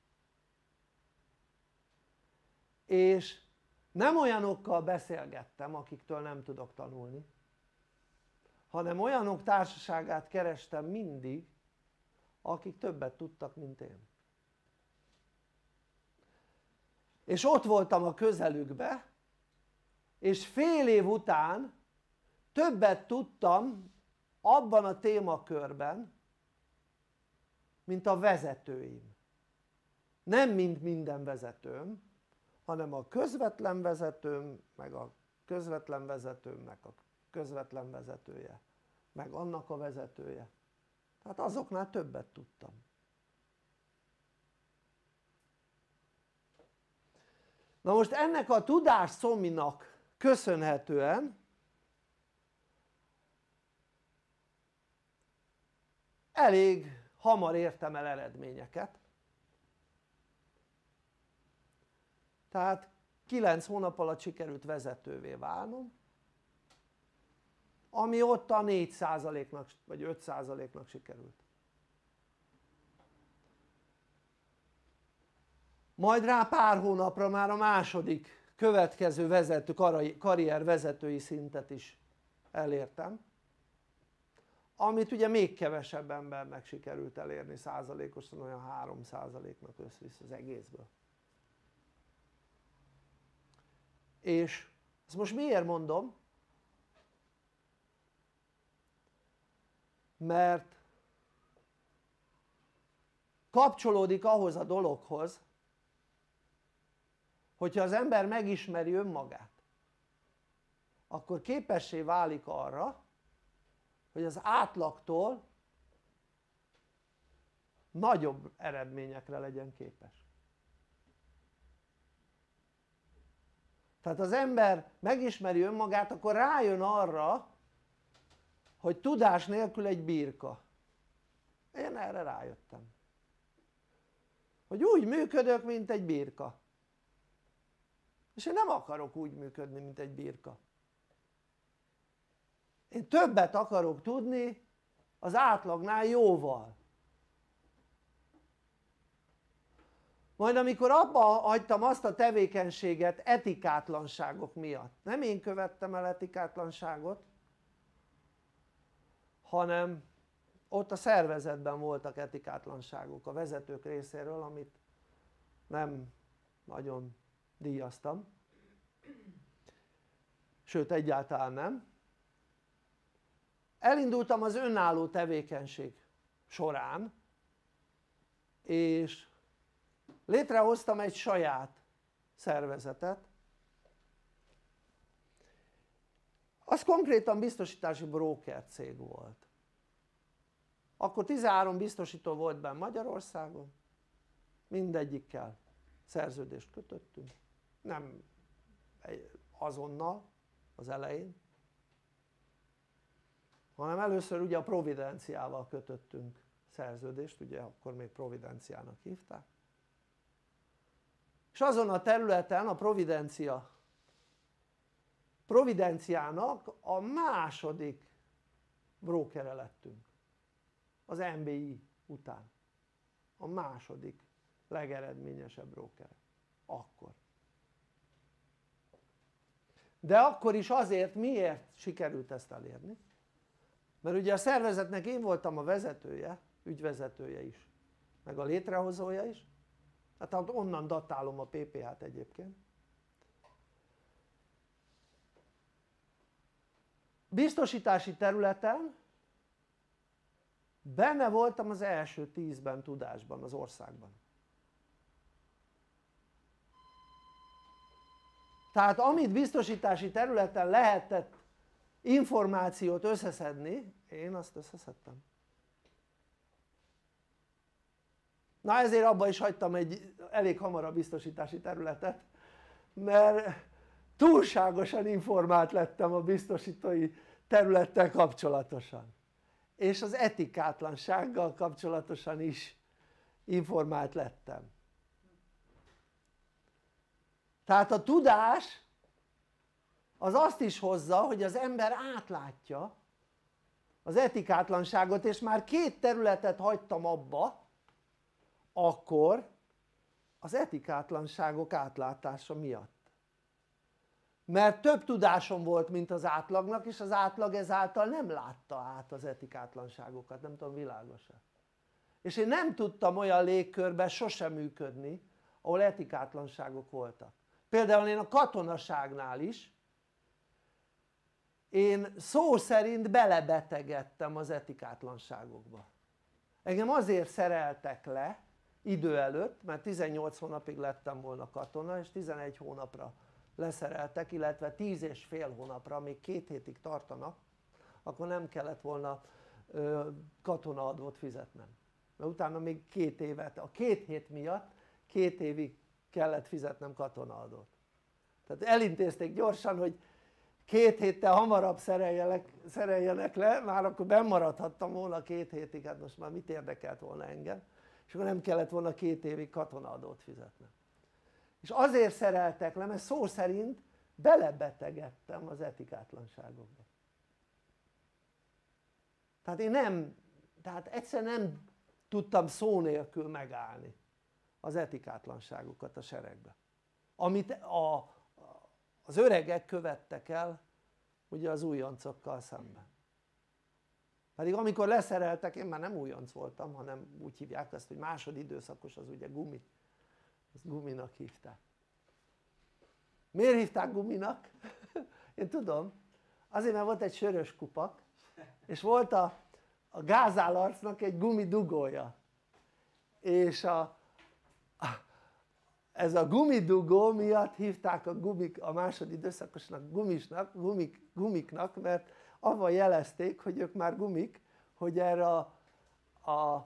És nem olyanokkal beszélgettem, akiktől nem tudok tanulni, hanem olyanok társaságát kerestem mindig, akik többet tudtak, mint én. És ott voltam a közelükbe, és fél év után többet tudtam abban a témakörben, mint a vezetőim. Nem mint minden vezetőm, hanem a közvetlen vezetőm, meg a közvetlen vezetőmnek a közvetlen vezetője, meg annak a vezetője. Tehát azoknál többet tudtam. Na most ennek a tudás szominak köszönhetően elég hamar értem el eredményeket. Tehát kilenc hónap alatt sikerült vezetővé válnom, ami ott a négy százaléknak vagy öt százaléknak sikerült. Majd rá pár hónapra már a második következő vezető, karrier vezetői szintet is elértem, amit ugye még kevesebb embernek sikerült elérni százalékosan, olyan három százaléknak összvisz az egészből. És ezt most miért mondom? Mert kapcsolódik ahhoz a dologhoz, hogyha az ember megismeri önmagát, akkor képessé válik arra, hogy az átlagtól nagyobb eredményekre legyen képes. Tehát az ember megismeri önmagát, akkor rájön arra, hogy tudás nélkül egy birka. Én erre rájöttem, hogy úgy működök, mint egy birka, és én nem akarok úgy működni, mint egy birka. Én többet akarok tudni az átlagnál jóval. Majd amikor abba hagytam azt a tevékenységet etikátlanságok miatt, nem én követtem el etikátlanságot, hanem ott a szervezetben voltak etikátlanságok a vezetők részéről, amit nem nagyon díjaztam, sőt egyáltalán nem. Elindultam az önálló tevékenység során, és létrehoztam egy saját szervezetet. Az konkrétan biztosítási bróker cég volt. Akkor tizenhárom biztosító volt benn Magyarországon, mindegyikkel szerződést kötöttünk, nem azonnal, az elején, hanem először ugye a providenciával kötöttünk szerződést, ugye akkor még providenciának hívták, és azon a területen a providencia providenciának a második brókere lettünk az en bé i után, a második legeredményesebb brókere akkor. De akkor is azért miért sikerült ezt elérni? Mert ugye a szervezetnek én voltam a vezetője, ügyvezetője is, meg a létrehozója is, hát onnan datálom a pé pé há-t egyébként. Biztosítási területen benne voltam az első tízben tudásban az országban. Tehát amit biztosítási területen lehetett információt összeszedni, én azt összeszedtem. Na ezért abba is hagytam egy elég hamar a biztosítási területet, mert túlságosan informált lettem a biztosítói területtel kapcsolatosan, és az etikátlansággal kapcsolatosan is informált lettem. Tehát a tudás az azt is hozza, hogy az ember átlátja az etikátlanságot, és már két területet hagytam abba akkor az etikátlanságok átlátása miatt, mert több tudásom volt mint az átlagnak, és az átlag ezáltal nem látta át az etikátlanságokat, nem tudom, világos-e? És én nem tudtam olyan légkörben sosem működni ahol etikátlanságok voltak. Például én a katonaságnál is én szó szerint belebetegedtem az etikátlanságokba. Engem azért szereltek le idő előtt, mert tizennyolc hónapig lettem volna katona, és tizenegy hónapra leszereltek, illetve tíz és fél hónapra, amíg két hétig tartanak, akkor nem kellett volna ö, katonaadót fizetnem. Mert utána még két évet, a két hét miatt két évig kellett fizetnem katonaadót. Tehát elintézték gyorsan, hogy két héttel hamarabb szereljenek, szereljenek le, már akkor bennmaradhattam volna két hétig, hát most már mit érdekelt volna engem, és akkor nem kellett volna két évig katonaadót fizetnem. És azért szereltek le, mert szó szerint belebetegedtem az etikátlanságokba. Tehát én nem, tehát egyszerűen nem tudtam szó nélkül megállni az etikátlanságokat a seregbe, amit a, az öregek követtek el ugye az újoncokkal szemben. Pedig amikor leszereltek, én már nem újonc voltam, hanem úgy hívják ezt, hogy másodidőszakos, az ugye gumi, ezt guminak hívták. Miért hívták guminak? Én tudom, azért mert volt egy sörös kupak, és volt a, a gázállarcnak egy gumidugója, és a, a, ez a gumidugó miatt hívták a, gumik, a másodidőszakosnak gumisnak, gumik, gumiknak, mert avval jelezték, hogy ők már gumik, hogy erre a, a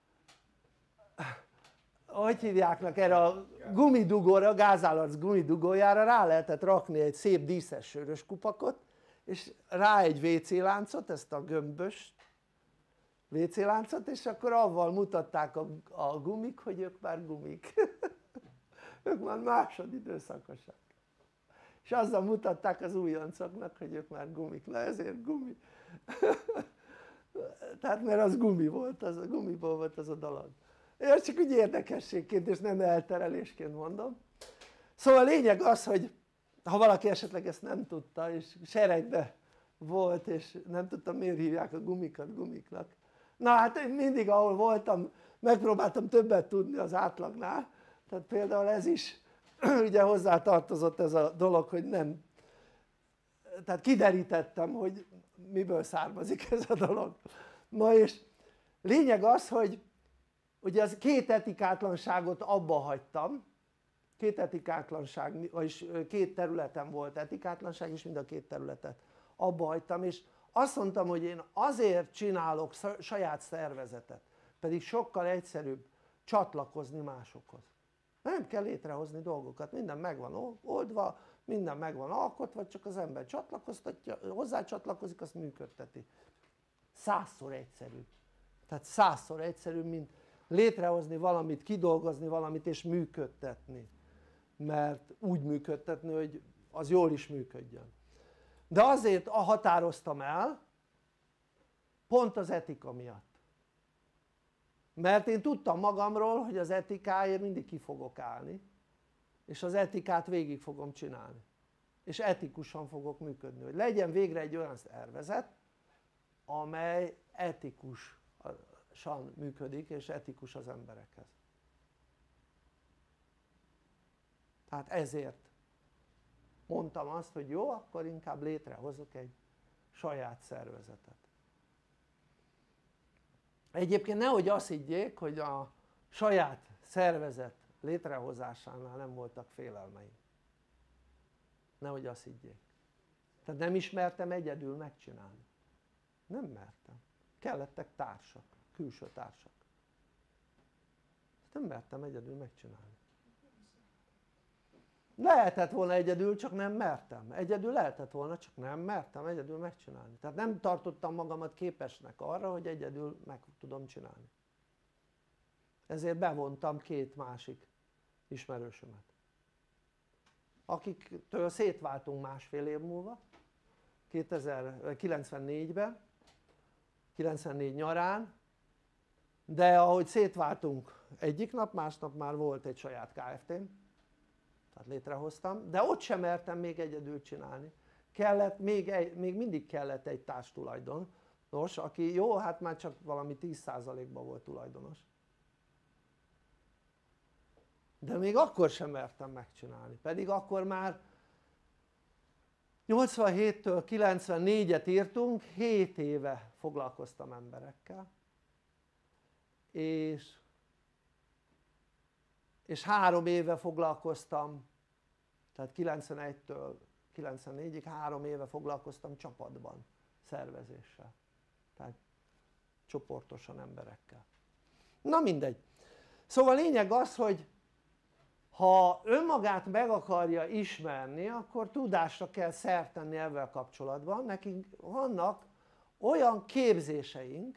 hogy hívjáknak, erre a gumidugóra, a gázállarc gumidugójára rá lehetett rakni egy szép díszes sörös kupakot, és rá egy vé cé láncot, ezt a gömbös vé cé láncot, és akkor avval mutatták a, a gumik, hogy ők már gumik. Ők már másodidőszakosak. És azzal mutatták az újoncoknak, hogy ők már gumik. Na ezért gumi. Tehát mert az gumi volt, az a gumiból volt az a dolog. Én csak úgy érdekességként és nem elterelésként mondom. Szóval a lényeg az, hogy ha valaki esetleg ezt nem tudta és seregbe volt és nem tudtam miért hívják a gumikat gumiknak. Na hát én mindig ahol voltam megpróbáltam többet tudni az átlagnál, tehát például ez is ugye hozzá tartozott ez a dolog, hogy nem, tehát kiderítettem, hogy miből származik ez a dolog. Na és lényeg az, hogy ugye az két etikátlanságot abba hagytam, két etikátlanság, vagyis két területen volt etikátlanság, és mind a két területet abba hagytam, és azt mondtam, hogy én azért csinálok saját szervezetet, pedig sokkal egyszerűbb csatlakozni másokhoz. mert nem kell létrehozni dolgokat, minden meg van oldva, minden meg van alkotva, csak az ember csatlakoztatja, hozzácsatlakozik, azt működteti. Százszor egyszerűbb, tehát százszor egyszerűbb, mint létrehozni valamit, kidolgozni valamit és működtetni, mert úgy működtetni, hogy az jól is működjön. De azért határoztam el, pont az etika miatt, mert én tudtam magamról, hogy az etikáért mindig ki fogok állni, és az etikát végig fogom csinálni, és etikusan fogok működni, hogy legyen végre egy olyan szervezet, amely etikusan működik, és etikus az emberekhez. Tehát ezért mondtam azt, hogy jó, akkor inkább létrehozok egy saját szervezetet. Egyébként nehogy azt higgyék, hogy a saját szervezet létrehozásánál nem voltak félelmeim. Nehogy azt higgyék. Tehát nem ismertem egyedül megcsinálni. Nem mertem. Kellettek társak, külső társak. Nem mertem egyedül megcsinálni. Lehetett volna egyedül, csak nem mertem. Egyedül lehetett volna, csak nem mertem egyedül megcsinálni. Tehát nem tartottam magamat képesnek arra, hogy egyedül meg tudom csinálni. Ezért bevontam két másik ismerősömet, akiktől szétváltunk másfél év múlva, kilencvennégyben, kilencvennégy nyarán, de ahogy szétváltunk egyik nap, másnap már volt egy saját Kft-m, tehát létrehoztam, de ott sem mertem még egyedül csinálni. Kellett, még, egy, még mindig kellett egy társtulajdonos, aki jó, hát már csak valami tíz százalékban volt tulajdonos. De még akkor sem mertem megcsinálni, pedig akkor már nyolcvanhéttől kilencvennégyet írtunk, hét éve foglalkoztam emberekkel, és, és három éve foglalkoztam, tehát kilencvenegytől kilencvennégyig három éve foglalkoztam csapatban, szervezéssel, tehát csoportosan emberekkel. Na mindegy, szóval lényeg az, hogy ha önmagát meg akarja ismerni, akkor tudásra kell szert tenni ezzel kapcsolatban. Nekünk vannak olyan képzéseink,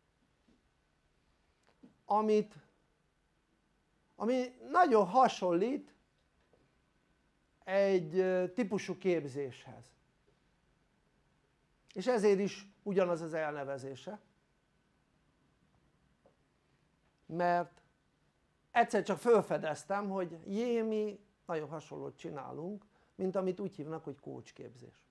amit, ami nagyon hasonlít egy típusú képzéshez, és ezért is ugyanaz az elnevezése, mert egyszer csak felfedeztem, hogy jé, mi nagyon hasonlót csinálunk, mint amit úgy hívnak, hogy coach képzés.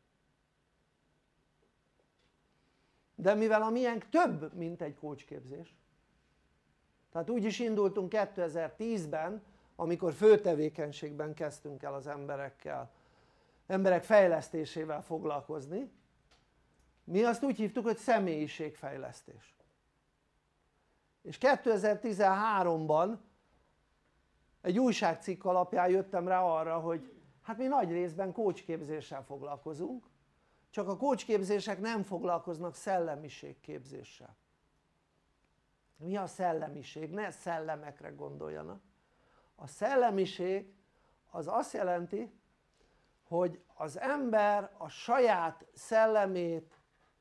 De mivel a miénk több, mint egy coach képzés, tehát úgy is indultunk kétezer-tízben, amikor főtevékenységben kezdtünk el az emberekkel, emberek fejlesztésével foglalkozni, mi azt úgy hívtuk, hogy személyiségfejlesztés. És kétezer-tizenháromban egy újságcikk alapján jöttem rá arra, hogy hát mi nagy részben coachképzéssel foglalkozunk, csak a coachképzések nem foglalkoznak szellemiségképzéssel. Mi a szellemiség? Ne szellemekre gondoljanak. A szellemiség az azt jelenti, hogy az ember a saját szellemét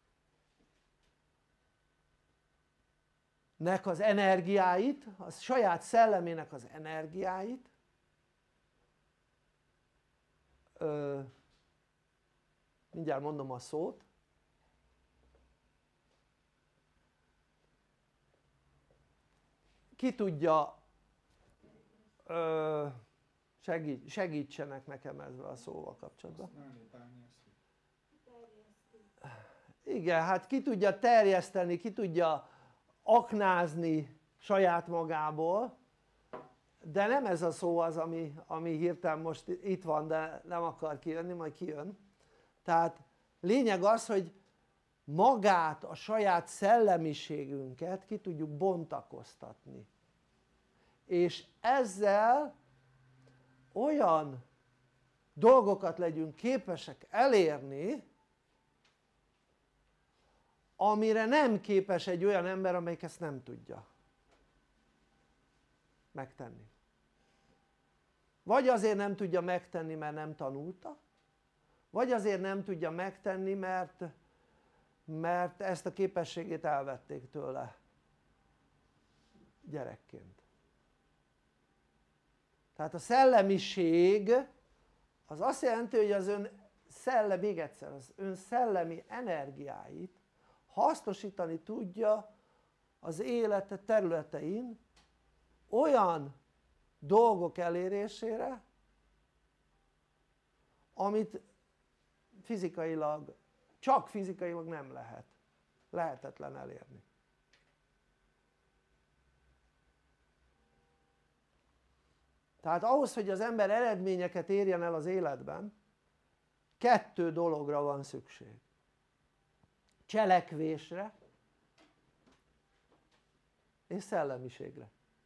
nek az energiáit, a saját szellemének az energiáit ö, mindjárt mondom a szót, ki tudja, ö, segít, segítsenek nekem ezzel a szóval kapcsolatban. Igen, hát ki tudja terjeszteni, ki tudja aknázni saját magából, de nem ez a szó az, ami, ami hirtelen most itt van, de nem akar kijönni, majd kijön. Tehát lényeg az, hogy magát, a saját szellemiségünket ki tudjuk bontakoztatni, és ezzel olyan dolgokat legyünk képesek elérni, amire nem képes egy olyan ember, amelyik ezt nem tudja megtenni. vagy azért nem tudja megtenni, mert nem tanulta, vagy azért nem tudja megtenni, mert, mert ezt a képességét elvették tőle gyerekként. Tehát a szellemiség az azt jelenti, hogy az ön szellem, még egyszer, az ön szellemi energiáit hasznosítani tudja az élete területein olyan dolgok elérésére, amit fizikailag, csak fizikailag nem lehet, lehetetlen elérni. Tehát ahhoz, hogy az ember eredményeket érjen el az életben, kettő dologra van szükség: cselekvésre és szellemiségre.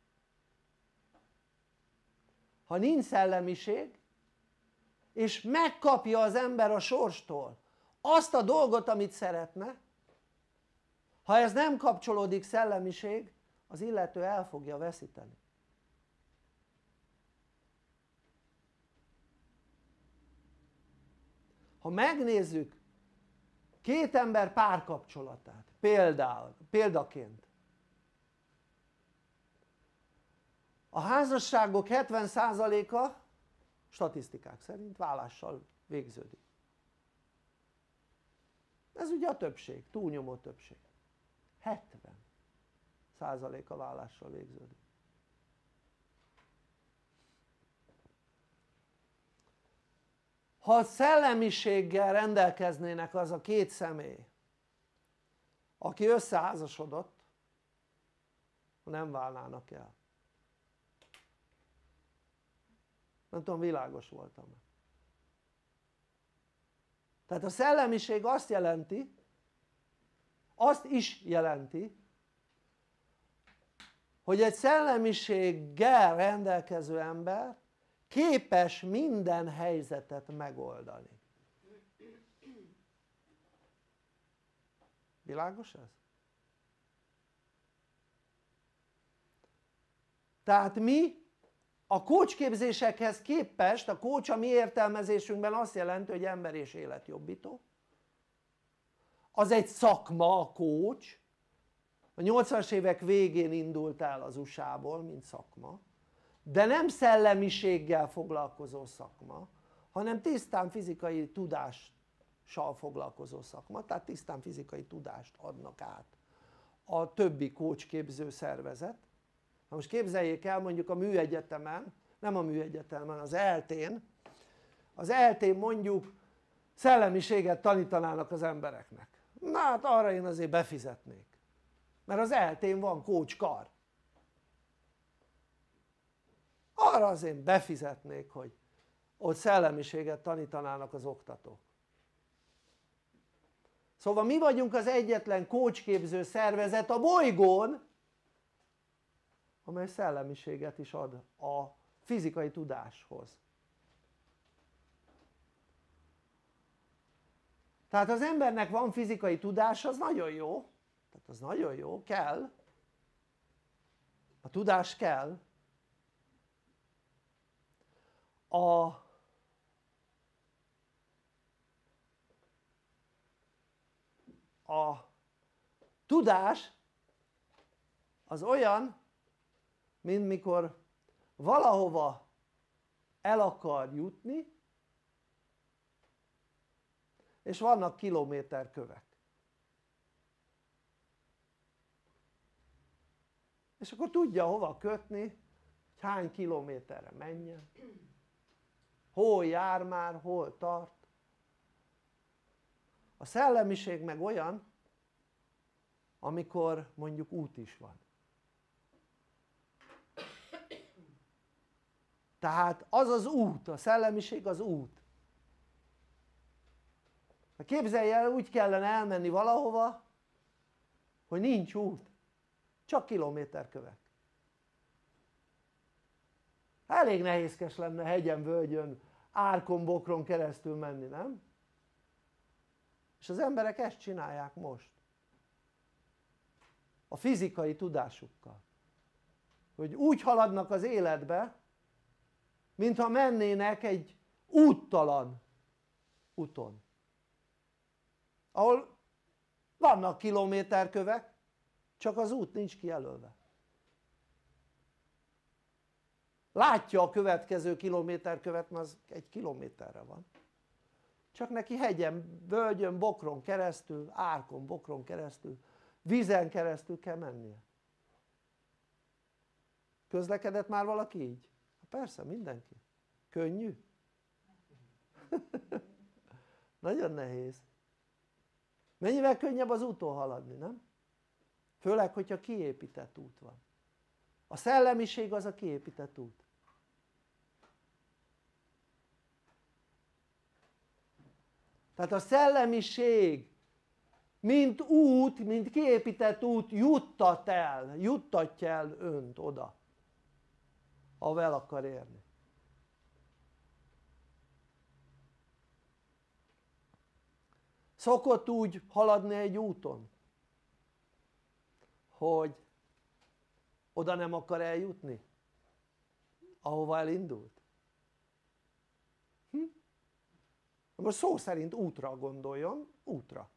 Ha nincs szellemiség, és megkapja az ember a sorstól azt a dolgot, amit szeretne, ha ez nem kapcsolódik szellemiség, az illető el fogja veszíteni. Ha megnézzük két ember párkapcsolatát, például, példaként, a házasságok hetven százaléka statisztikák szerint válással végződik. Ez ugye a többség, túlnyomó többség. hetven százaléka válással végződik. Ha szellemiséggel rendelkeznének az a két személy, aki összeházasodott, nem válnának el. Nem tudom, világos voltam. Tehát a szellemiség azt jelenti, azt is jelenti, hogy egy szellemiséggel rendelkező ember képes minden helyzetet megoldani. Világos ez? Tehát mi a coachképzésekhez képest, a coach a mi értelmezésünkben azt jelenti, hogy ember és életjobbító. Az egy szakma, a coach. A nyolcvanas évek végén indult el az u es á-ból, mint szakma, de nem szellemiséggel foglalkozó szakma, hanem tisztán fizikai tudással foglalkozó szakma, tehát tisztán fizikai tudást adnak át a többi coachképző szervezet. Na most képzeljék el, mondjuk a műegyetemen, nem a műegyetemen, az eltén, az eltén mondjuk szellemiséget tanítanának az embereknek. Na hát arra én azért befizetnék, mert az eltén van coach kar. Arra azért befizetnék, hogy ott szellemiséget tanítanának az oktatók. Szóval mi vagyunk az egyetlen coachképző szervezet a bolygón, amely szellemiséget is ad a fizikai tudáshoz. Tehát az embernek van fizikai tudás, az nagyon jó, tehát az nagyon jó, kell, a tudás kell. A a tudás az olyan, mint mikor valahova el akar jutni, és vannak kilométerkövek. És akkor tudja hova kötni, hogy hány kilométerre menjen, hol jár már, hol tart. A szellemiség meg olyan, amikor mondjuk út is van. Tehát az az út, a szellemiség az út. Képzelj el, úgy kellene elmenni valahova, hogy nincs út, csak kilométerkövek. Elég nehézkes lenne hegyen, völgyön, árkon, bokron keresztül menni, nem? És az emberek ezt csinálják most. A fizikai tudásukkal. Hogy úgy haladnak az életbe, mintha mennének egy úttalan úton, ahol vannak kilométerkövek, csak az út nincs kijelölve. Látja a következő kilométerkövet, mert az egy kilométerre van, csak neki hegyen, völgyön, bokron keresztül, árkon, bokron keresztül, vízen keresztül kell mennie. Közlekedett már valaki így? Persze, mindenki. Könnyű? Nagyon nehéz. Mennyivel könnyebb az úton haladni, nem? Főleg, hogyha kiépített út van. A szellemiség az a kiépített út. Tehát a szellemiség mint út, mint kiépített út juttat el, juttatja el önt oda, ahol el akar érni. Szokott úgy haladni egy úton, hogy oda nem akar eljutni, ahova elindult. Hm? Most szó szerint útra gondoljon, útra.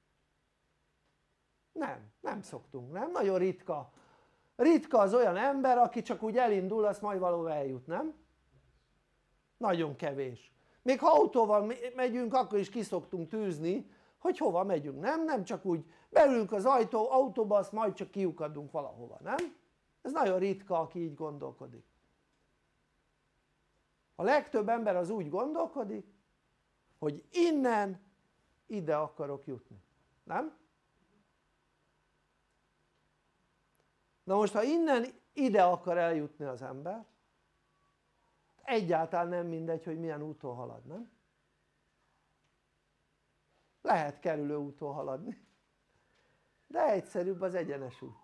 Nem, nem szoktunk, nem? Nagyon ritka. Ritka az olyan ember, aki csak úgy elindul, azt majd valahol eljut, nem? Nagyon kevés. Még ha autóval megyünk, akkor is ki szoktunk tűzni, hogy hova megyünk, nem? Nem csak úgy beülünk az ajtó, autóba, azt majd csak kiukadunk valahova, nem? Ez nagyon ritka, aki így gondolkodik. A legtöbb ember az úgy gondolkodik, hogy innen ide akarok jutni, nem? Na most, ha innen ide akar eljutni az ember, egyáltalán nem mindegy, hogy milyen úton halad, nem? Lehet kerülő úton haladni, de egyszerűbb az egyenes út.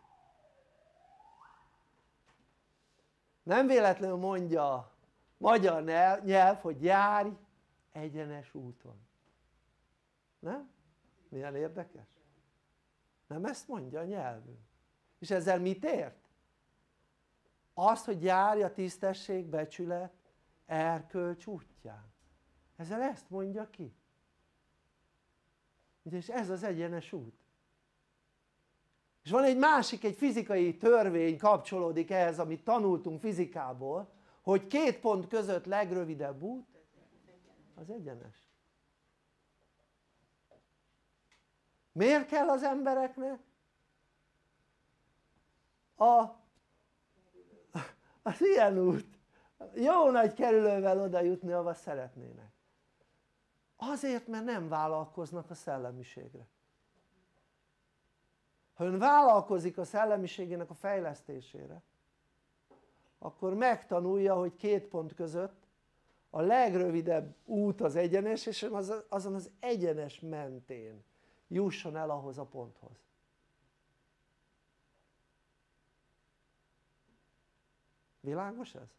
Nem véletlenül mondja a magyar nyelv, hogy járj egyenes úton. Nem? Milyen érdekes? Nem ezt mondja a nyelvünk. És ezzel mit ért? Azt, hogy járj a tisztesség, becsület, erkölcs útján. Ezzel ezt mondja ki. És ez az egyenes út. És van egy másik, egy fizikai törvény kapcsolódik ehhez, amit tanultunk fizikából, hogy két pont között legrövidebb út az egyenes. Miért kell az embereknek a, az ilyen út, jó nagy kerülővel oda jutni, ahova szeretnének? Azért, mert nem vállalkoznak a szellemiségre. Ha ön vállalkozik a szellemiségének a fejlesztésére, akkor megtanulja, hogy két pont között a legrövidebb út az egyenes, és azon az egyenes mentén jusson el ahhoz a ponthoz. Világos ez?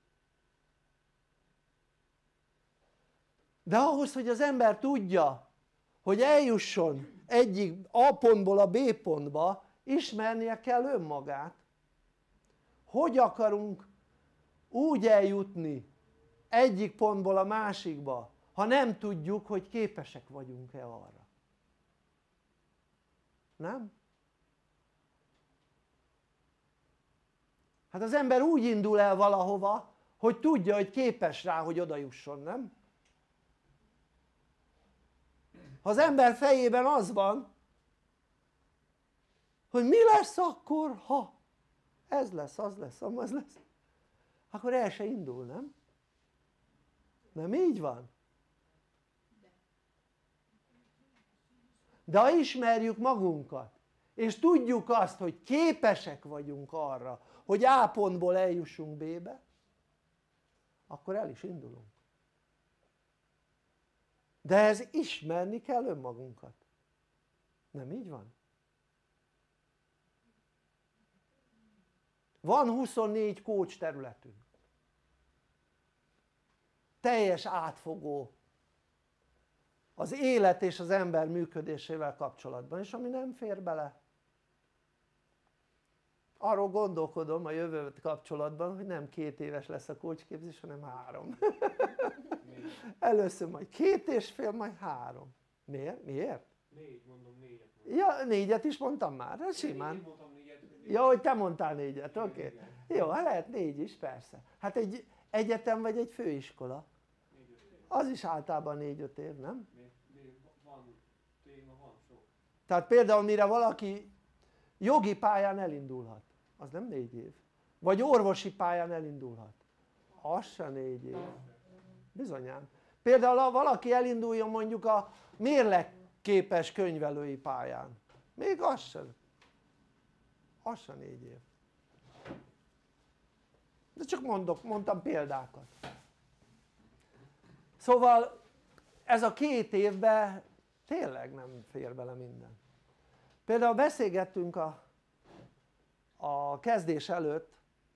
De ahhoz, hogy az ember tudja, hogy eljusson egyik A pontból a B pontba, ismernie kell önmagát. Hogy akarunk úgy eljutni egyik pontból a másikba, ha nem tudjuk, hogy képesek vagyunk-e arra? Nem? Hát az ember úgy indul el valahova, hogy tudja, hogy képes rá, hogy oda jusson, nem? Ha az ember fejében az van, hogy mi lesz akkor, ha ez lesz, az lesz, az lesz, akkor el se indul, nem? Nem így van? De ha ismerjük magunkat, és tudjuk azt, hogy képesek vagyunk arra, hogy A pontból eljussunk B-be, akkor el is indulunk. De ez ismerni kell önmagunkat. Nem így van? Van huszonnégy coach területünk. Teljes átfogó az élet és az ember működésével kapcsolatban, és ami nem fér bele, arról gondolkodom a jövőt kapcsolatban, hogy nem két éves lesz a coachképzés, hanem három. Először majd két és fél, majd három. Miért? Miért? Négy, mondom négyet. Mondom. Ja, négyet is mondtam már, hát simán. Én mondtam négyet. Ja, hogy te mondtál négyet, oké. Okay. Jó, hát lehet négy is, persze. Hát egy egyetem vagy egy főiskola, az is általában négy-öt év, nem? Van téma, van sok. Tehát például mire valaki jogi pályán elindulhat, az nem négy év. Vagy orvosi pályán elindulhat, az se négy év. Bizonyán. Például ha valaki elinduljon mondjuk a mérlekképes könyvelői pályán, még az sem. Az sem négy év. De csak mondok, mondtam példákat. Szóval ez a két évben tényleg nem fér bele minden. Például beszélgettünk a, a kezdés előtt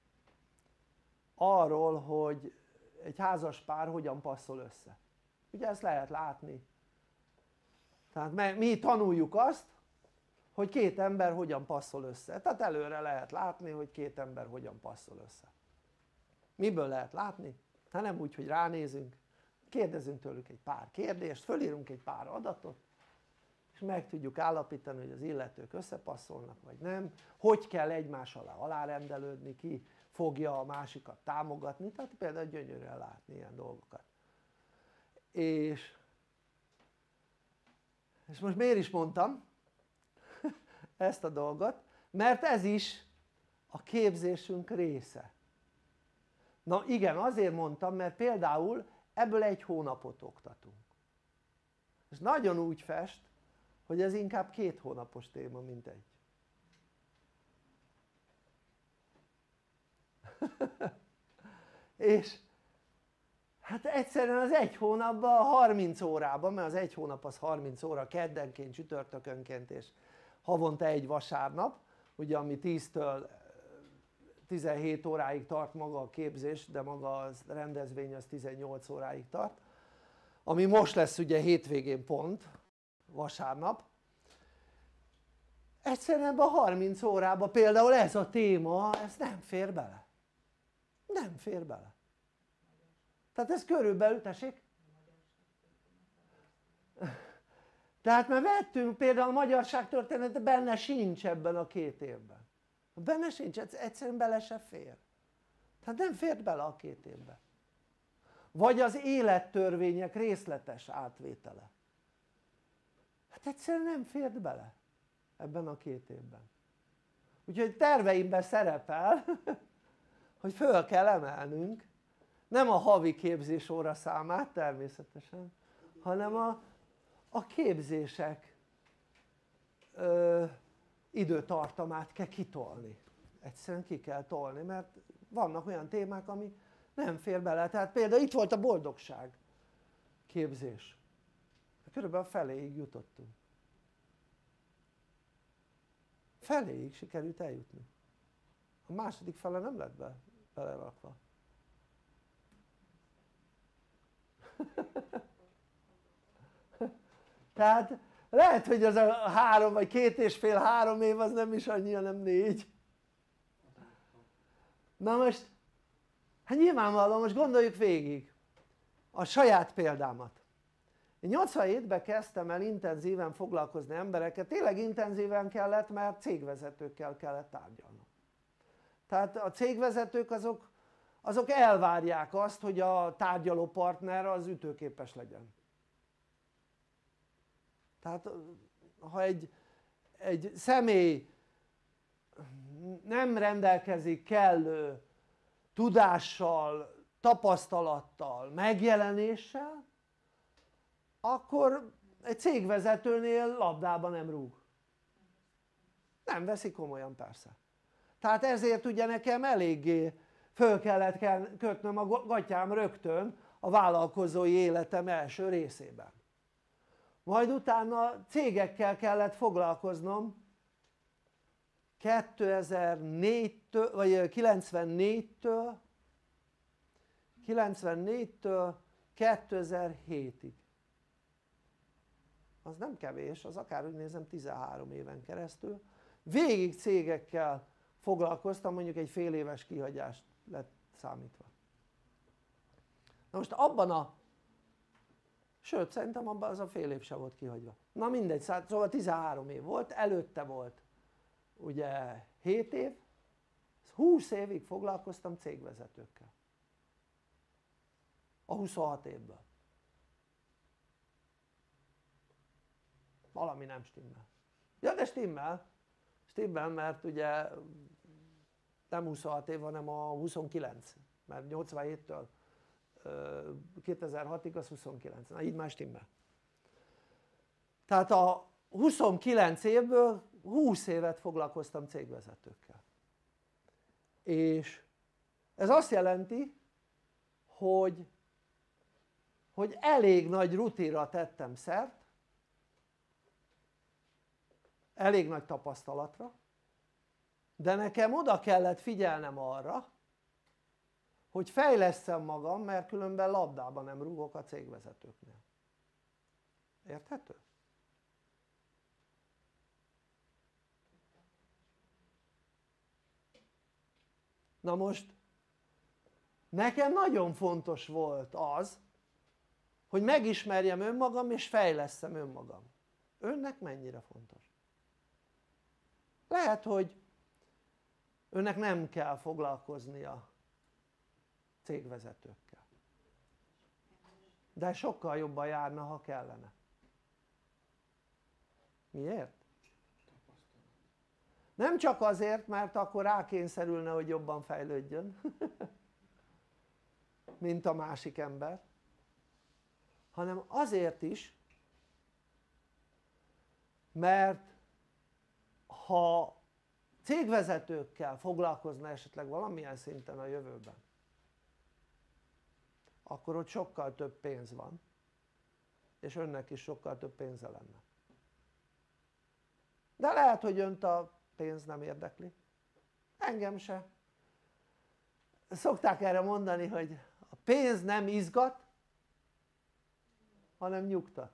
arról, hogy egy házas pár hogyan passzol össze. Ugye ezt lehet látni. Tehát mi tanuljuk azt, hogy két ember hogyan passzol össze. Tehát előre lehet látni, hogy két ember hogyan passzol össze. Miből lehet látni? Hát nem úgy, hogy ránézünk, kérdezünk tőlük egy pár kérdést, fölírunk egy pár adatot, és meg tudjuk állapítani, hogy az illetők összepasszolnak vagy nem, hogy kell egymás alá alárendelődni, ki fogja a másikat támogatni, tehát például gyönyörűen látni ilyen dolgokat. És, és most miért is mondtam ezt a dolgot? Mert ez is a képzésünk része. Na igen, azért mondtam, mert például ebből egy hónapot oktatunk. És nagyon úgy fest, hogy ez inkább két hónapos téma, mint egy. És hát egyszerűen az egy hónapban, harminc órában, mert az egy hónap az harminc óra, keddenként, csütörtökönként és havonta egy vasárnap, ugye ami tíztől tizenhét óráig tart maga a képzés, de maga a rendezvény az tizennyolc óráig tart, ami most lesz ugye hétvégén pont, vasárnap. Egyszerűen ebben a harminc órában például ez a téma, ez nem fér bele. Nem fér bele. Tehát ez körülbelül, tessék? Tehát mert vettünk például a magyarságtörténetet, benne sincs ebben a két évben. Benne sincs, egyszerűen bele se fér. Tehát nem fért bele a két évbe. Vagy az élettörvények részletes átvétele. Hát egyszerűen nem fért bele ebben a két évben. Úgyhogy terveimben szerepel, hogy föl kell emelnünk nem a havi képzés óra számát természetesen, hanem a, a képzések ö, időtartamát kell kitolni. Egyszerűen ki kell tolni, mert vannak olyan témák, ami nem fér bele. Tehát például itt volt a boldogság képzés. Körülbelül feléig jutottunk. Feléig sikerült eljutni. A második fele nem lett be, belerakva. Tehát lehet, hogy az a három vagy két és fél három év az nem is annyi, hanem négy. Na most, hát nyilvánvalóan most gondoljuk végig a saját példámat. Én nyolcvanhétben kezdtem el intenzíven foglalkozni emberekkel, tényleg intenzíven kellett, mert cégvezetőkkel kellett tárgyalnom. Tehát a cégvezetők azok, azok elvárják azt, hogy a tárgyalópartner az ütőképes legyen. Tehát ha egy, egy személy nem rendelkezik kellő tudással, tapasztalattal, megjelenéssel, akkor egy cégvezetőnél labdába nem rúg. Nem veszi komolyan persze. Tehát ezért ugye nekem eléggé föl kellett kötnöm a gatyám rögtön a vállalkozói életem első részében. Majd utána cégekkel kellett foglalkoznom kétezer-négytől, vagy kilencvennégytől kilencvennégytől kétezer-hétig. Az nem kevés, az akárhogy nézem tizenhárom éven keresztül végig cégekkel foglalkoztam, mondjuk egy fél éves kihagyást lett számítva. Na most abban a, sőt szerintem abban az a fél év se volt kihagyva, na mindegy, szóval tizenhárom év volt, előtte volt ugye hét év, húsz évig foglalkoztam cégvezetőkkel a huszonhat évből. Valami nem stimmel. Ja, de stimmel, stimmel, mert ugye nem huszonhat év, hanem a huszonkilenc, mert nyolcvanhéttől kétezer-hatig az huszonkilenc, na így már stimmel. Tehát a huszonkilenc évből húsz évet foglalkoztam cégvezetőkkel. És ez azt jelenti, hogy, hogy elég nagy rutinra tettem szert, elég nagy tapasztalatra, de nekem oda kellett figyelnem arra, hogy fejlesszem magam, mert különben labdába nem rúgok a cégvezetőknél. Érthető? Na most nekem nagyon fontos volt az, hogy megismerjem önmagam és fejlesszem önmagam. Önnek mennyire fontos? Lehet, hogy önnek nem kell foglalkoznia cégvezetőkkel, de sokkal jobban járna, ha kellene. Miért? Nem csak azért, mert akkor rákényszerülne, hogy jobban fejlődjön mint a másik ember, hanem azért is, mert ha cégvezetőkkel foglalkozna esetleg valamilyen szinten a jövőben, akkor ott sokkal több pénz van, és önnek is sokkal több pénze lenne. De lehet, hogy önt a pénz nem érdekli, engem se. Szokták erre mondani, hogy a pénz nem izgat, hanem nyugtat.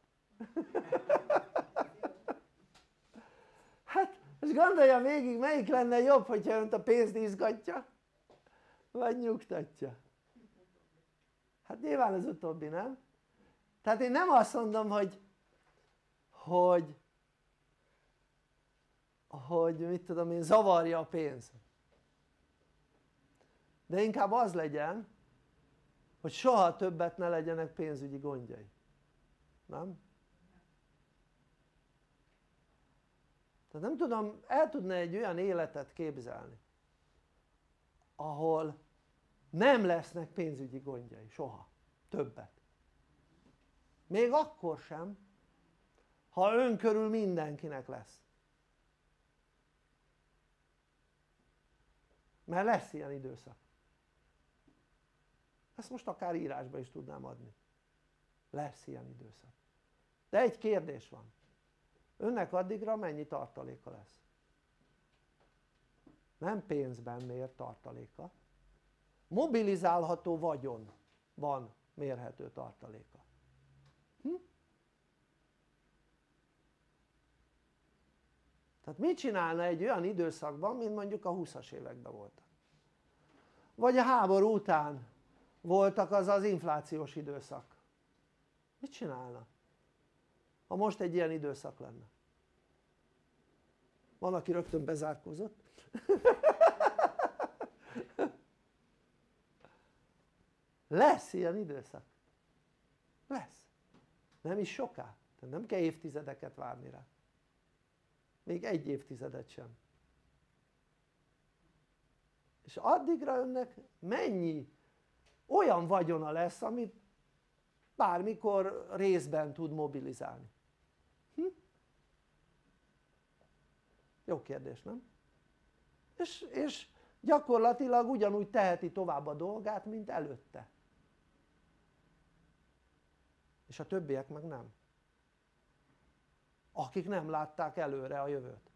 Hát most gondolja végig, melyik lenne jobb, hogyha önt a pénzt izgatja vagy nyugtatja? Hát nyilván az utóbbi, nem? Tehát én nem azt mondom, hogy hogy hogy mit tudom én, zavarja a pénz, de inkább az legyen, hogy soha többet ne legyenek pénzügyi gondjai, nem? Tehát nem tudom, el tudna egy olyan életet képzelni, ahol nem lesznek pénzügyi gondjai, soha, többet. Még akkor sem, ha ön körül mindenkinek lesz. Mert lesz ilyen időszak. Ezt most akár írásba is tudnám adni. Lesz ilyen időszak. De egy kérdés van. Önnek addigra mennyi tartaléka lesz? Nem pénzben mér tartaléka. Mobilizálható vagyon van mérhető tartaléka. Hm? Tehát mit csinálna egy olyan időszakban, mint mondjuk a húszas években voltak? Vagy a háború után voltak az az inflációs időszak. Mit csinálna, ha most egy ilyen időszak lenne? Van, aki rögtön bezárkózott. Lesz ilyen időszak. Lesz. Nem is soká. Tehát nem kell évtizedeket várni rá. Még egy évtizedet sem. És addigra önnek mennyi olyan vagyona lesz, amit bármikor részben tud mobilizálni? Hm? Jó kérdés, nem? És, és gyakorlatilag ugyanúgy teheti tovább a dolgát, mint előtte. És a többiek meg nem. Akik nem látták előre a jövőt.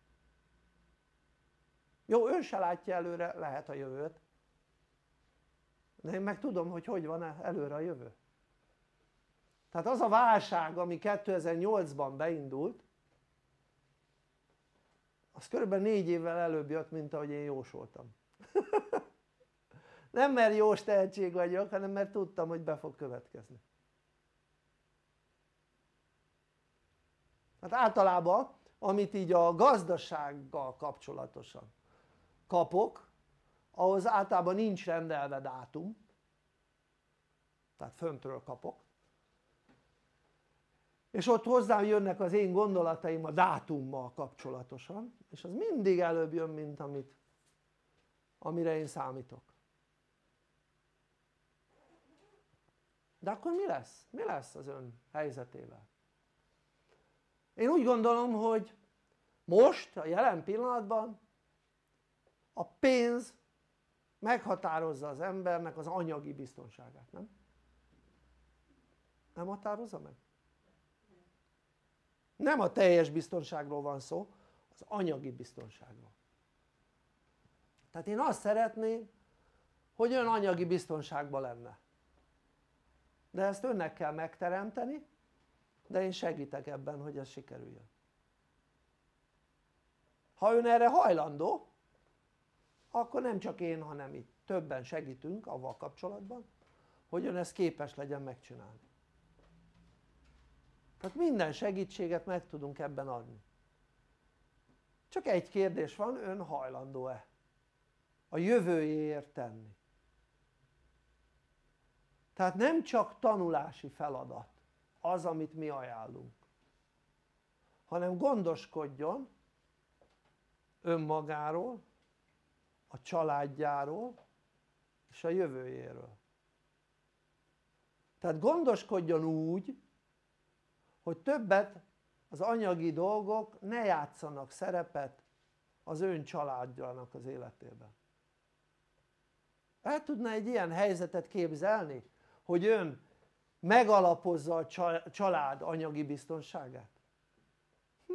Jó, ön se látja előre, lehet a jövőt, de én meg tudom, hogy hogy van előre a jövő. Tehát az a válság, ami kétezer-nyolcban beindult, az körülbelül négy évvel előbb jött, mint ahogy én jósoltam. Nem mert jós tehetség vagyok, hanem mert tudtam, hogy be fog következni. Hát általában amit így a gazdasággal kapcsolatosan kapok, ahhoz általában nincs rendelve dátum, tehát föntről kapok, és ott hozzám jönnek az én gondolataim a dátummal kapcsolatosan, és az mindig előbb jön, mint amit, amire én számítok. De akkor mi lesz? Mi lesz az ön helyzetével? Én úgy gondolom, hogy most, a jelen pillanatban a pénz meghatározza az embernek az anyagi biztonságát, nem? Nem határozza meg? Nem a teljes biztonságról van szó, az anyagi biztonságról. Tehát én azt szeretném, hogy ön anyagi biztonságban lenne. De ezt önnek kell megteremteni, de én segítek ebben, hogy ez sikerüljön. Ha ön erre hajlandó, akkor nem csak én, hanem itt többen segítünk avval kapcsolatban, hogy ön ezt képes legyen megcsinálni. Tehát minden segítséget meg tudunk ebben adni. Csak egy kérdés van, ön hajlandó-e a jövőjéért tenni? Tehát nem csak tanulási feladat az, amit mi ajánlunk, hanem gondoskodjon önmagáról, a családjáról és a jövőjéről. Tehát gondoskodjon úgy, hogy többet az anyagi dolgok ne játszanak szerepet az ön családjának az életében. El tudna egy ilyen helyzetet képzelni, hogy ön megalapozza a család anyagi biztonságát? Hm?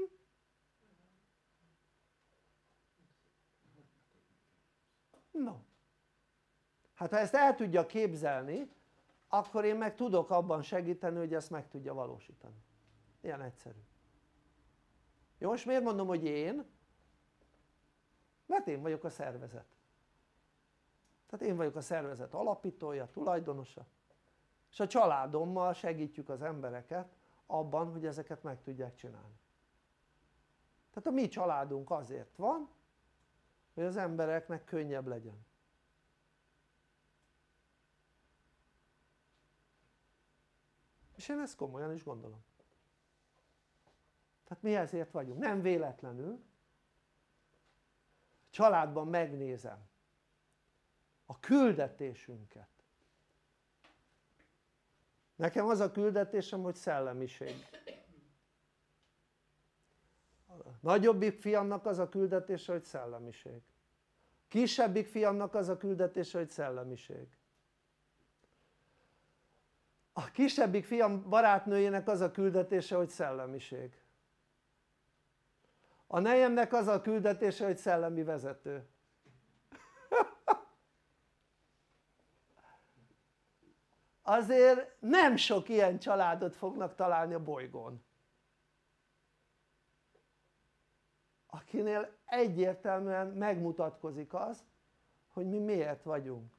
No. Hát ha ezt el tudja képzelni, akkor én meg tudok abban segíteni, hogy ezt meg tudja valósítani. Ilyen egyszerű. Jó, most miért mondom, hogy én? Mert én vagyok a szervezet. Tehát én vagyok a szervezet alapítója, tulajdonosa, és a családommal segítjük az embereket abban, hogy ezeket meg tudják csinálni. Tehát a mi családunk azért van, hogy az embereknek könnyebb legyen. És én ezt komolyan is gondolom. Tehát mi ezért vagyunk, nem véletlenül. A családban megnézem a küldetésünket. Nekem az a küldetésem, hogy szellemiség. A nagyobbik fiamnak az a küldetése, hogy szellemiség. Kisebbik fiamnak az a küldetése, hogy szellemiség. A kisebbik fiam barátnőjének az a küldetése, hogy szellemiség. A nejemnek az a küldetése, hogy szellemi vezető. Azért nem sok ilyen családot fognak találni a bolygón, akinél egyértelműen megmutatkozik az, hogy mi miért vagyunk.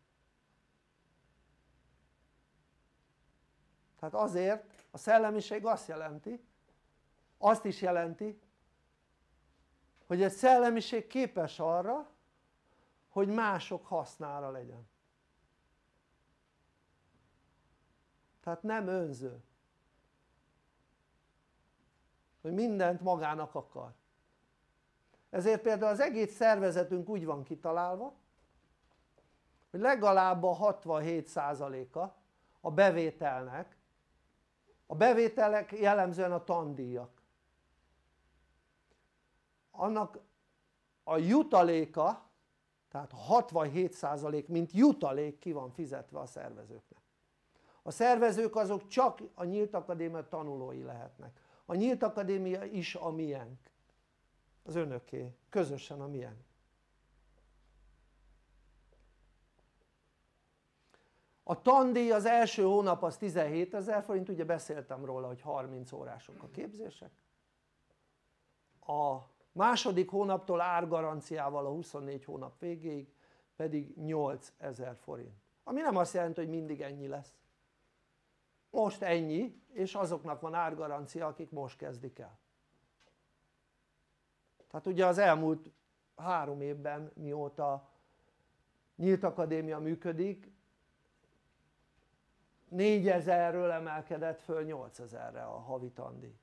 Tehát azért a szellemiség azt jelenti, azt is jelenti, hogy egy szellemiség képes arra, hogy mások hasznára legyen. Tehát nem önző, hogy mindent magának akar. Ezért például az egész szervezetünk úgy van kitalálva, hogy legalább a hatvanhét százaléka a bevételnek, a bevételek jellemzően a tandíjak, annak a jutaléka, tehát hatvanhét százalék mint jutalék ki van fizetve a szervezőknek. A szervezők azok csak a Nyílt Akadémia tanulói lehetnek. A Nyílt Akadémia is a miénk, az önöké, közösen a miénk. A tandíj az első hónap az tizenhétezer forint, ugye beszéltem róla, hogy harminc órások a képzések. A második hónaptól árgaranciával a huszonnégy hónap végéig pedig nyolcezer forint, ami nem azt jelenti hogy mindig ennyi lesz, most ennyi, és azoknak van árgarancia akik most kezdik el. Tehát ugye az elmúlt három évben mióta Nyílt Akadémia működik négyezerről emelkedett föl nyolcezerre a havi tandíj.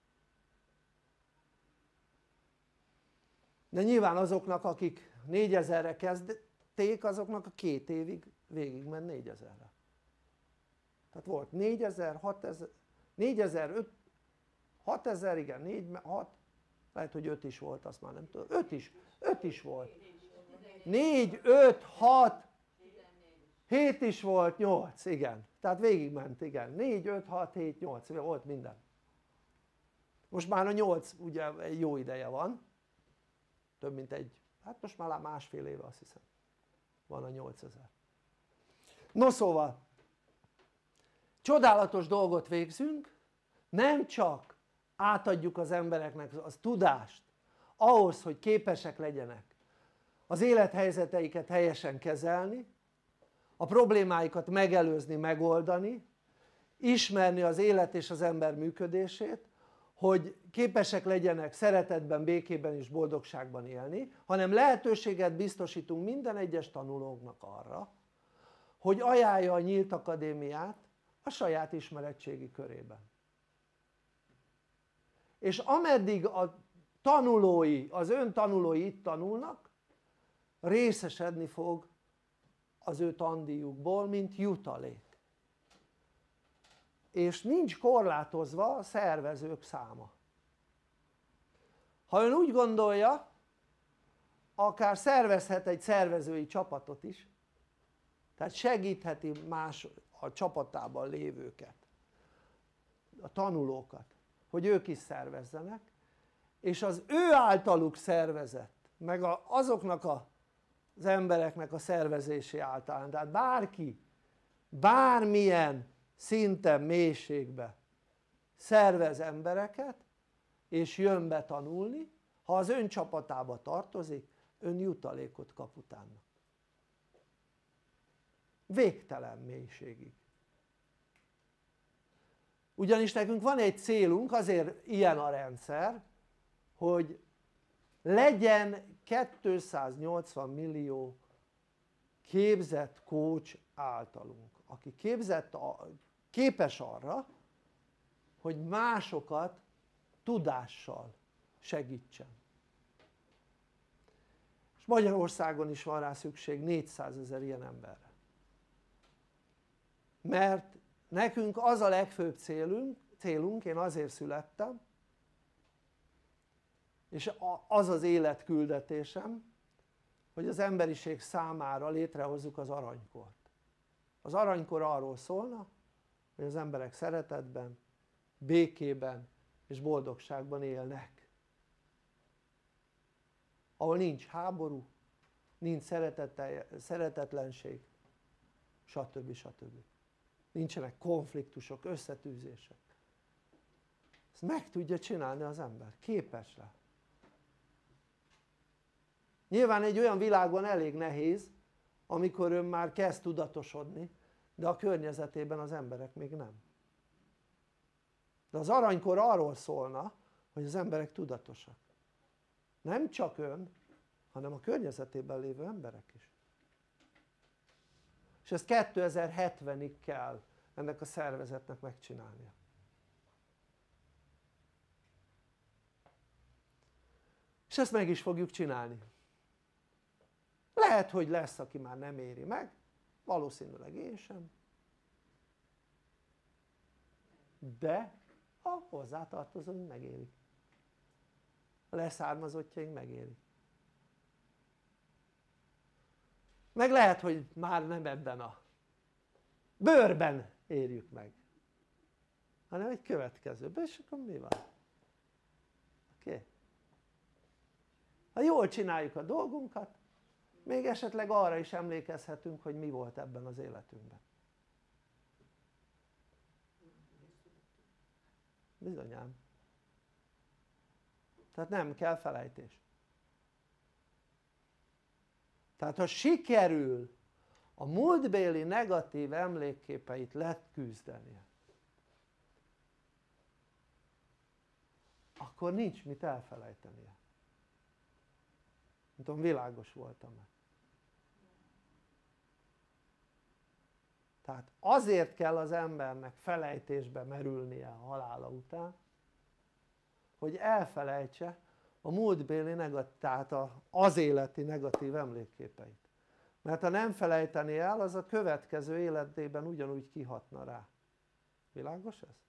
De nyilván azoknak akik négyezerre kezdték azoknak a két évig végigment négyezerre. Tehát volt négyezer, hatezer, négyezer, öt, hatezer, igen, négy, hat, lehet hogy öt is volt, azt már nem tudom, öt is, öt is volt, négy, öt, hat, hét is volt, nyolc, igen, tehát végigment, igen, négy, öt, hat, hét, nyolc, volt minden. Most már a nyolc ugye egy jó ideje van, több mint egy, hát most már másfél éve azt hiszem van a nyolcezer. No szóval csodálatos dolgot végzünk, nem csak átadjuk az embereknek az tudást ahhoz hogy képesek legyenek az élethelyzeteiket helyesen kezelni, a problémáikat megelőzni, megoldani, ismerni az élet és az ember működését, hogy képesek legyenek szeretetben, békében és boldogságban élni, hanem lehetőséget biztosítunk minden egyes tanulónknak arra, hogy ajánlja a Nyílt Akadémiát a saját ismeretségi körében. És ameddig a tanulói, az ön tanulói itt tanulnak, részesedni fog az ő tandíjukból, mint jutalék. És nincs korlátozva a szervezők száma. Ha ön úgy gondolja, akár szervezhet egy szervezői csapatot is, tehát segítheti más a csapatában lévőket, a tanulókat, hogy ők is szervezzenek, és az ő általuk szervezett, meg a, azoknak a, az embereknek a szervezési általán, tehát bárki, bármilyen szinten, mélységbe szervez embereket, és jön be tanulni, ha az ön csapatába tartozik, ön jutalékot kap utána. Végtelen mélységig. Ugyanis nekünk van egy célunk, azért ilyen a rendszer, hogy legyen kétszáznyolcvan millió képzett coach általunk, aki képzett, képes arra, hogy másokat tudással segítsen. És Magyarországon is van rá szükség négyszázezer ilyen emberre. Mert nekünk az a legfőbb célunk, célunk, én azért születtem, és az az életküldetésem, hogy az emberiség számára létrehozzuk az aranykort. Az aranykor arról szólna, hogy az emberek szeretetben, békében és boldogságban élnek. Ahol nincs háború, nincs szeretetlenség, stb. stb. Nincsenek konfliktusok, összetűzések. Ezt meg tudja csinálni az ember, képes rá. Nyilván egy olyan világban elég nehéz, amikor ön már kezd tudatosodni, de a környezetében az emberek még nem. De az aranykor arról szólna, hogy az emberek tudatosak. Nem csak ön, hanem a környezetében lévő emberek is. És ezt kétezer-hetvenig kell ennek a szervezetnek megcsinálnia. És ezt meg is fogjuk csinálni. Lehet, hogy lesz, aki már nem éri meg, valószínűleg én sem, de a hozzátartozóink megérik, a leszármazottjaink megérik. Meg lehet, hogy már nem ebben a bőrben érjük meg, hanem egy következőben, és akkor mi van? Oké? Okay. Ha jól csináljuk a dolgunkat, még esetleg arra is emlékezhetünk, hogy mi volt ebben az életünkben. Bizonyám. tehát nem kell felejtés. Tehát ha sikerül a múltbéli negatív emlékképeit leküzdenie, akkor nincs mit elfelejtenie. Nem tudom, világos voltam-e? Tehát azért kell az embernek felejtésbe merülnie a halála után, hogy elfelejtse a múltbéli negatív, tehát az életi negatív emlékképeit. Mert ha nem felejteni el, az a következő életében ugyanúgy kihatna rá. Világos ez?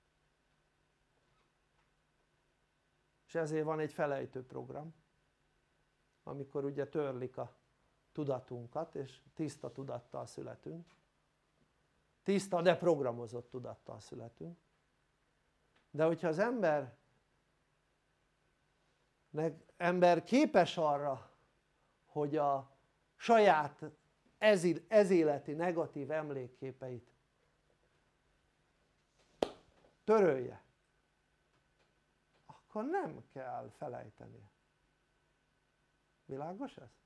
És ezért van egy felejtő program, amikor ugye törlik a tudatunkat, és tiszta tudattal születünk. Tiszta, de programozott tudattal születünk. De hogyha az ember ember képes arra, hogy a saját ezéleti negatív emlékképeit törölje, akkor nem kell felejtenie. Világos ez?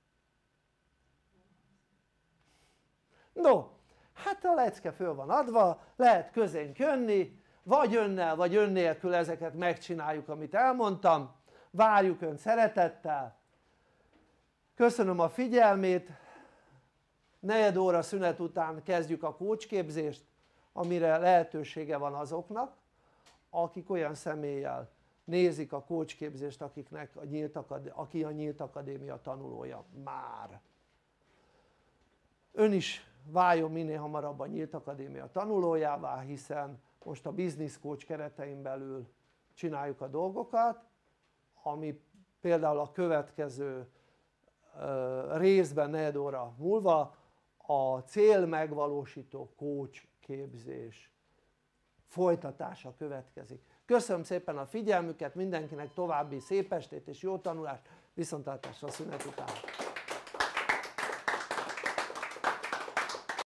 No, hát a lecke föl van adva, lehet közénk jönni, vagy önnel, vagy ön nélkül ezeket megcsináljuk, amit elmondtam. Várjuk önt szeretettel. Köszönöm a figyelmét. Negyed óra szünet után kezdjük a coachképzést, amire lehetősége van azoknak, akik olyan személlyel nézik a coachképzést, akiknek a nyílt akadémia, aki a Nyílt Akadémia tanulója már. Ön is váljon minél hamarabb a Nyílt Akadémia tanulójává, hiszen most a Business Coach keretein belül csináljuk a dolgokat, ami például a következő részben negyed óra múlva a célmegvalósító coach képzés folytatása következik. Köszönöm szépen a figyelmüket, mindenkinek további szép estét és jó tanulást, viszontlátásra a szünet után!